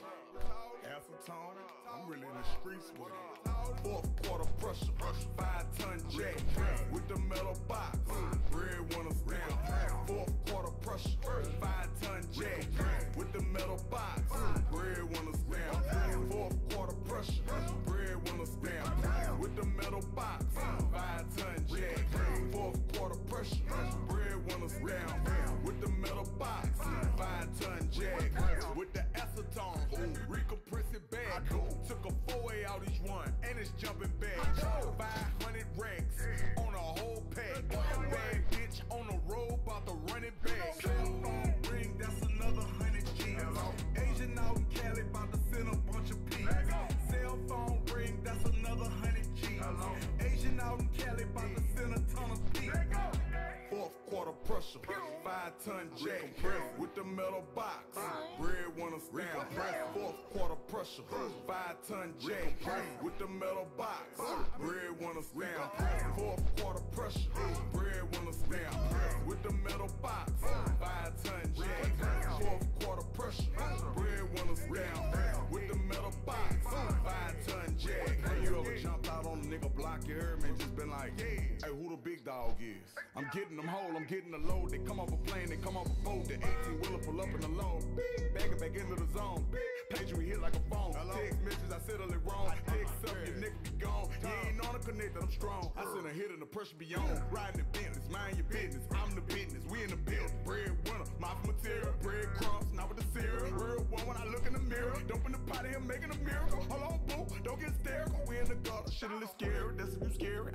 acetone. I'm really in the streets with it. Fourth quarter pressure, five ton jack with the metal box. Breadwinner stamp. Fourth quarter pressure, five ton jack with the metal box. Breadwinner stamp. Fourth quarter pressure, breadwinner stamp with the metal box. Five ton jack. Fourth quarter pressure, breadwinner stamp with the metal box. Five ton jack with the acetone. Recompressive bag. Took a four A out each one, and it's jumping back. five hundred racks on a whole pack. Bad bitch on the road, about to run it back. Cell phone ring, that's another hundred G's. Asian out in Cali, about to send a bunch of P's. Cell phone ring, that's another hundred G's. Asian out in Cali, about to send a ton of P's. Fourth quarter pressure, five ton jack with the metal box. Breadwinner stamp. Fourth quarter pressure, five ton jack with the metal box. Breadwinner stamp. Fourth quarter pressure, breadwinner stamp with the metal box. Five ton jack. Fourth quarter pressure, breadwinner stamp with the metal box. Five ton jack. You ever jumped out on a nigga block? You heard me? Just been like, hey, who the big dog is? I'm getting them whole, I'm getting the load. They come off a plane, they come off a boat. The eighteen wheeler pull up in the load. Bag it back into the zone. Pager we hit like a phone. Text messages, I settle it wrong. Text up, your nigga be gone. You ain't on a connect that I'm strong. I send a hit and the pressure be on. Riding the Bentleys, mind your business. I'm the business, we in the building. Breadwinner, my material, bread crumbs, not with the cereal. Real one when I look in the mirror. Dumping the pot of him, making a miracle. Hold on, boo, don't get hysterical. We in the gutter, shit a little scary. That's if you scary. I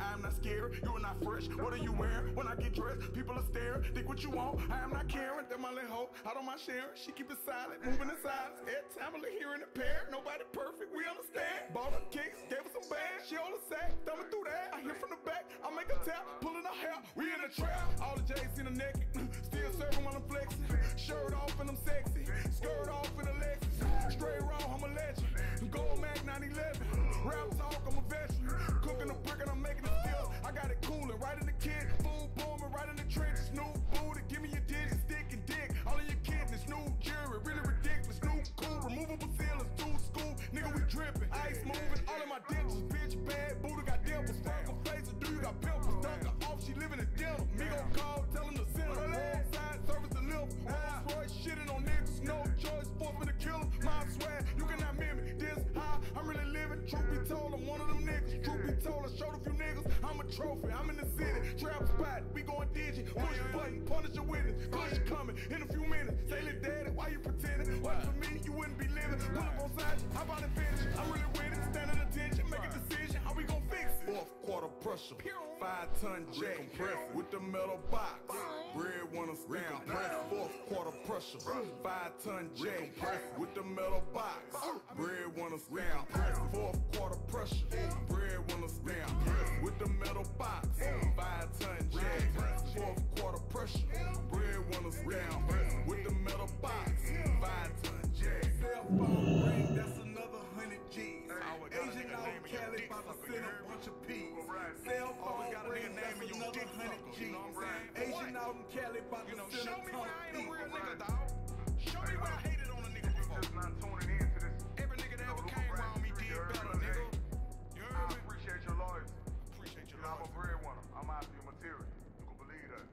I am not scared. You are not fresh. What are you wearing? When I get dressed, people are staring. Think what you want. I am not caring. That my little hoe out on my sharing. She keep it silent, moving in silence. Every time I look hearing the pair. Nobody perfect. We understand. Bought her kicks, gave her some bags. She on the sack, thumbing through that. I hear from the back. I make a tap, pulling her hair. We in the trap. All the J's in the naked. Still serving while I'm flexing. Shirt off and I'm sexy. Skirt off in the Lexus. Straight raw, I'm a legend. Gold Mac nine eleven. Rap talk, I'm a veteran. Cooking a brick and I'm making it still. I got it cooling right in the kid. Food booming right in the trenches. New booty, give me your digits, stick and dick. All of your kidneys, new jewelry, really ridiculous. New cool, removable ceilings, two school. Nigga, we dripping. Ice moving, all of my dentures. Bitch bad, Buddha got dimples. Fuck her face, do you got pimples? Dunk her off, she living in dinner. Me gon' call, tell him to send her. Roadside service deliver. Rolls Royce shitting on niggas. No choice, force me to kill him. My swag, you cannot mimic this high. I'm really living. Truth be told, I'm one of them niggas. Truth be told, I showed a few niggas. I'm a trophy, I'm in the city. Trap spot, we going digi. Push button, punish your witness. Push coming in a few minutes. Say, little daddy, why you pretending? What for me, you wouldn't be living. Pull up on side, how about it finish? I'm really with it. Stand at attention, make a decision. How we gon' fix it? Fourth quarter pressure. Five ton jack. With the metal box. Bread wanna stamp. Fourth quarter pressure. Five ton jack. With the metal box. Bread wanna stamp. Fourth quarter pressure. Bread wanna stamp. With the metal box. Five ton jack. Fourth quarter pressure. Bread wanna stamp. With the metal box. Five ton jack. Cell phone ring, that's another hundred G's. Asian out Cali, about to send a bunch of P's. Cell phone ring, that's another hundred G's. Asian out in Cali, about to send a ton of P's. Show me where I hated on a nigga before. Just not tuning in to this. Every nigga that ever came around me did better, nigga. You I heard me? appreciate your loyalty. Appreciate You your know, I'm a love. breadwinner. I'm out for your material. You can believe that.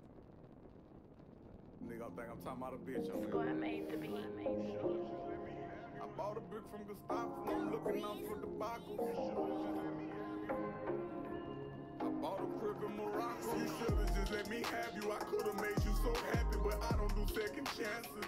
Nigga, I think I'm talking about a bitch. I'm Squad made to be. I bought a brick from Gustavo. I'm looking out for the Baco. I bought a crib in Morocco. You should've just let me have you. I could've made you so happy, but I don't do second chances.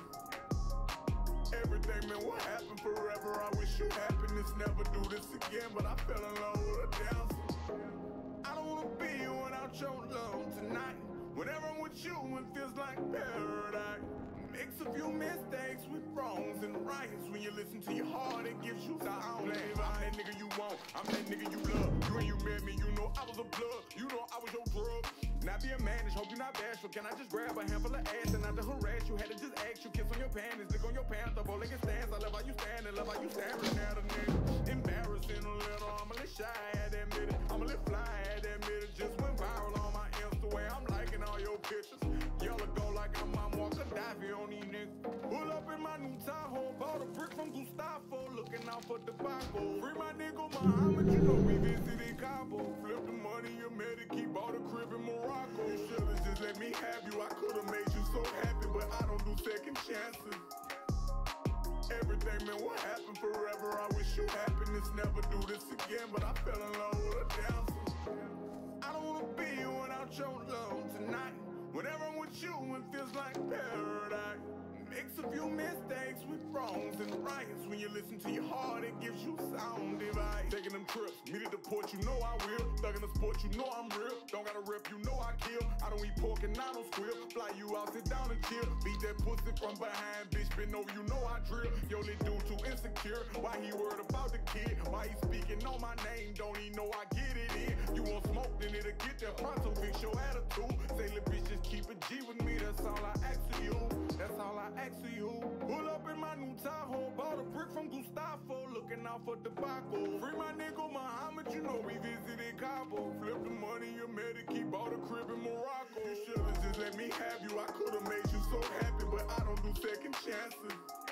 Everything, man, what happened forever? I wish you happiness. Never do this again, but I fell in love with a dancer. I don't wanna be without your love tonight. Whenever I'm with you, it feels like paradise. Mix a few mistakes with wrongs and rights. When you listen to your heart, it gives you sound. I'm that nigga you want, I'm that nigga you love. You and you met me, you know I was a blood. You know I was your drug. Not be a managed, hope you're not bashful. Can I just grab a handful of ass and not to harass you? Had to just ask you, kiss on your panties, lick on your pants, double legged stance. I love how you stand and love how you staring at a nigga. Embarrassing a little, I'm a little shy, I had to admit it. I'm a little fly, I had to admit it. Just went viral on my Insta where I'm liking all your pictures. Yellow go like I'm Mom Walker Davy on these niggas. Pull up in my new Tahoe, bought a brick from Gustavo, looking out for the Baco. Free my nigga Muhammad, you know we visited Cabo. Flip the money, you made it, keep bought a crib in Morocco. You should've just let me have you, I could've made you so happy, but I don't do second chances. Everything, man, what happened forever? I wish you happiness, never do this again, but I fell in love with a dancer. I don't wanna be without your love tonight. Whenever I'm with you, it feels like paradise. Mix a few mistakes with wrongs and rights. When you listen to your heart, it gives you sound advice. Taking them trips, meet at the port, you know I will. Thugging the sport, you know I'm real. Don't gotta rep, you know I kill. I don't eat pork and I don't squeal. Fly you out, sit down and chill. Beat that pussy from behind, bitch, been over, you know I drill. Yo, this dude too insecure. Why he worried about the kid? Why he speaking on my name? Don't he know I get it in? You want smoke, then it'll get there pronto. Fix your attitude. Say, little bitch, just keep it G with me. That's all I ask of you. That's all I ask of you. Pull up in my new Tahoe, bought a brick from Gustavo, looking out for the Baco. Free my nigga Muhammad, you know we visited Cabo. Flip the money, you made it, keep bought a crib in Morocco. You should've just let me have you, I could've made you so happy, but I don't do second chances.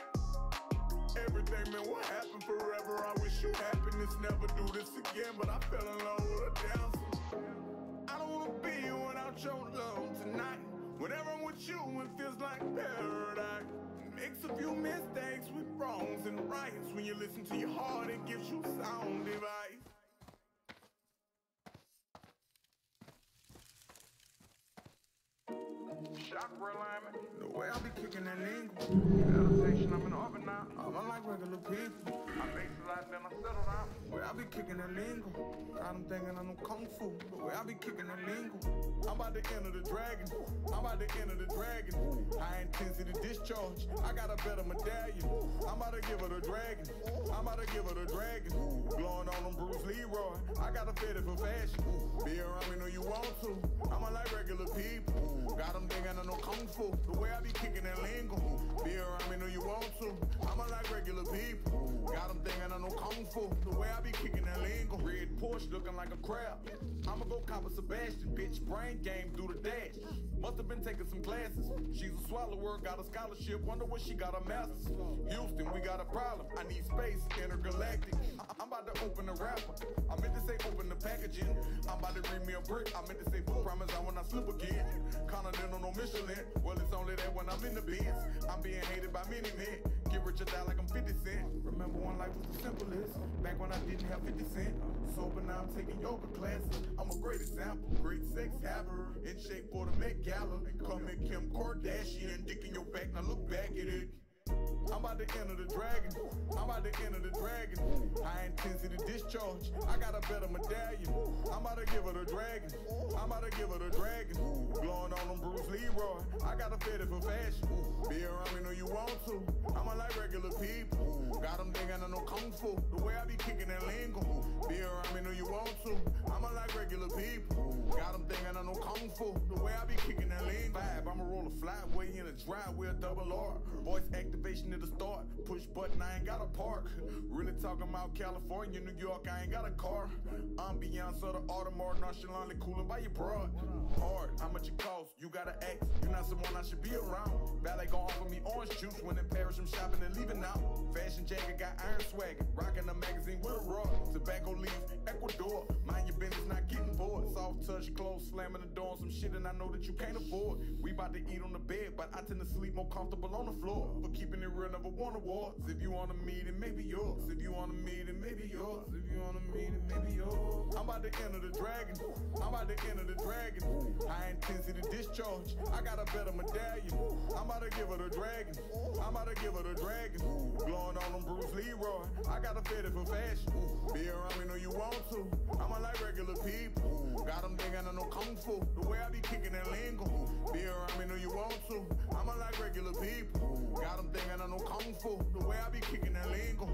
Everything, man, what happened forever? I wish you happiness, never do this again, but I fell in love with a dancer. I don't wanna be without your love tonight. Whenever I'm with you, it feels like paradise. Mix a few mistakes with wrongs and rights. When you listen to your heart, it gives you sound advice. Shut chakra alignment. The way I be kicking that lingo. Meditation, I'm in orbit now. I'm unlike regular people. I base a lot, then I settle down. The way I be kicking that lingo. Got them thinking I'm no kung fu. The way I be kicking that lingo. I'm about to enter the dragon. I'm about to enter the dragon. High intensity discharge. I got a better medallion. I'm about to give her the dragon. I'm about to give her the dragon. Blowing on them Bruce Leroy. I got a fetish for fashion. Be around me, know you want to. I'm unlike regular people. Got them thinking I'm no kung fu. The way I be kicking that lingo. Be around me, know you want to. I'm unlike regular people. Got them thinking I'm no kung fu. The way I be kicking that lingo. Red Porsche looking like a crab. I'ma go cop a Sebastian. Bitch, brain game, do the dash. Must have been taking some classes. She's a swallower, got a scholarship. Wonder what she got a master's. Houston, we got a problem. I need space, intergalactic. I- I'm about to open the rapper. I meant to say open the packaging. I'm about to read me a brick. I meant to say full promise I when I slip again. Continental, no Michelin. Well, it's only that when I'm in the bins. I'm being hated by many men. Get rich or die like I'm fifty cent. Remember when life was the simplest? Back when I didn't have fifty cent. Sober now I'm taking yoga classes. I'm a great example. Great sex haver. In shape for the Met Gala. Come in Kim Kardashian. Dick in your back. Now look back at it. I'm about to enter the dragon. I'm about to enter the dragon. High intensity discharge. I got a better medallion. I'm about to give her the dragon. I'm about to give her the dragon. Blowing on them Bruce Leroy. I got a fetish for fashion. Be around me, know you want to. I'm unlike regular people. Got them thinking I'm no kung fu. The way I be kicking that lingo. Be around me, know you want to. I'm unlike regular people. Got them thinking I'm no kung fu. The way I be kicking that lingo. Vibe, I'ma roll a flyway in a driveway, a double R. Voice activation at the start. Push button, I ain't got a park. Really talking about California, New York, I ain't got a car. Ambiance of the Audemars, nonchalantly cooling by your broad. Hard, how much it cost? You gotta ask. You're not someone I should be around. Ballet gon' offer me orange juice when in Paris I'm shopping and leaving out. Fashion jacket got iron swagger. Rocking a magazine with a raw. Tobacco leaf, Ecuador. Mind your business, not getting bored. Soft touch, clothes, slamming the door on some shit and I know that you can't afford. We about to eat on the bed, but I tend to sleep more comfortable on the floor. For keeping it real, never won awards. If you wanna meet it, maybe yours. If you wanna meet it, maybe yours. If you wanna meet it, maybe yours. I'm about to enter the dragon. I'm about to enter the dragon. High intensity discharge. I got a better medallion. I'm about to give her the dragon. I'm about to give her the dragon. Blowing on them Bruce Leroy. I got a fetish for fashion. Be around me, know you want to. I'm unlike regular people. Got them thinking I know kung fu. The way I be kicking that lingo. Be around me, know you want to. I'm unlike regular people. Got them thinking I know kung fu. The way I be kicking that lingo.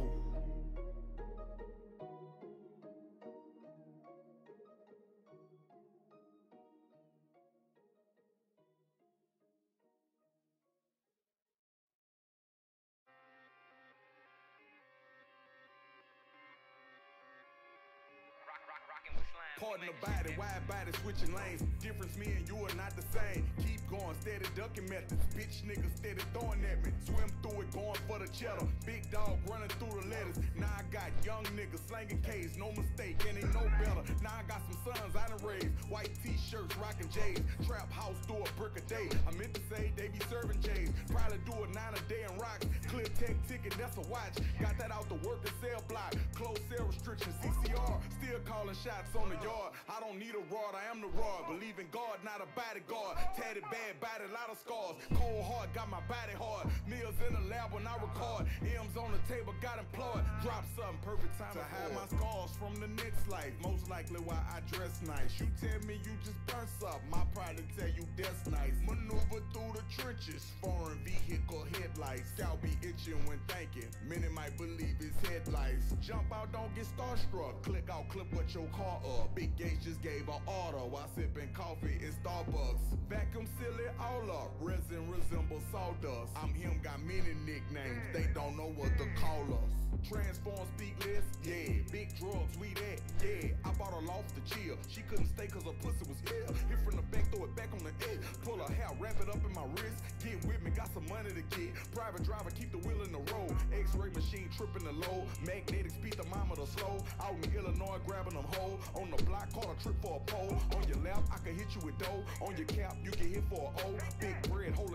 Pardon the body, wide body, switching lanes. Difference, me and you are not the same. Keep going, steady ducking methods. Bitch niggas steady throwing at me. Swim through it, going for the cheddar. Big dog running through the letters. Now I got young niggas slanging K's, no mistake, and ain't no better. Now I got some sons I done raised. White t-shirts, rocking J's. Trap house, do a brick a day. I meant to say they be serving J's. Probably do a nine a day in rocks. Clear tech ticket, that's a watch. Got that out the work and sell block. Closed sale restrictions, C C R. Still calling shots on the yard. I don't need a rod, I am the rod. Believe in God, not a bodyguard. Tatted bad body, lot of scars. Cold heart, got my body hard. Meals in the lab when I record. M's on the table, got employed. Drop something, perfect time to hide my scars from the next life. Most likely why I dress nice. You tell me you just burn something, my pride to tell you that's nice. Maneuver through the trenches, foreign vehicle headlights. Scalp be itching when thinking, many might believe it's headlights. Jump out, don't get starstruck. Click out, clip what your car up. Big Gates just gave an order while sipping coffee in Starbucks. Vacuum seal it all up, resin resembles sawdust. I'm him, got many nicknames, they don't know what to call us. Transform, speak less, yeah. Big drugs, we that, yeah. I bought her loft to chill, she couldn't stay cause her pussy was ill. Hit from the back, throw it back on the edge. Pull her hair, wrap it up in my wrist. Get with me, got some money to get. Private driver, keep the wheel in the road. X-ray machine, tripping the load. Magnetic speed, thermometer slow. Out in Illinois, grabbing them whole. On the block, caught a trip for a pole. On your lap, I can hit you with dough. On your cap, you get hit for a O. Big bread, hold a shop in the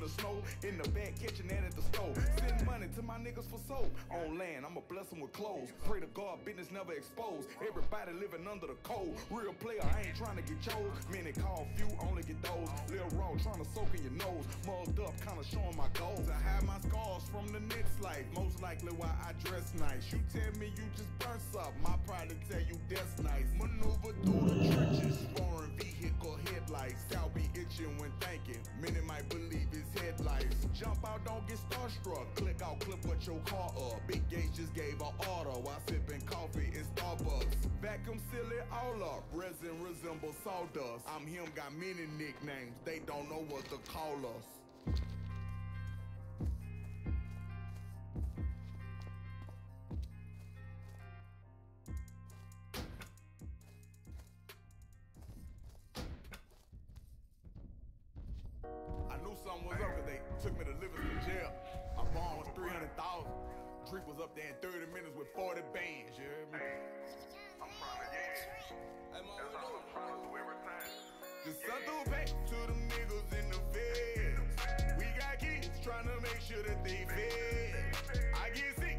the snow. In the back, catching that at the stove. Send money to my niggas for soap. On land, I'ma bless them with clothes. Pray to God, business never exposed. Everybody living under the cold. Real player, I ain't trying to get chose. Many call, few only get those. Lil Raw trying to soak in your nose. Mugged up, kinda showing my goals. I hide my scars from the next life. Most likely why I dress nice. You tell me you just burn up. My pride to tell you that's nice. Maneuver through the trenches. Foreign vehicle headlights. Scalp be itching when thinking. Many might believe it's headlights. Jump out, don't get starstruck. Click out, clip what your car up. Big Gates just gave an order while sipping coffee in Starbucks. Vacuum seal it all up. Resin resembles sawdust. I'm him, got many nicknames. They don't know what to call us. I knew something was up because they took me to Livingston jail. My bond was three hundred thousand. Drake was up there in thirty minutes with forty bands, you heard me? I'm trying to get it. That's all I'm trying to do every time. Just send through back to them niggas in the feds. We got kids trying to make sure that they fed. I get sick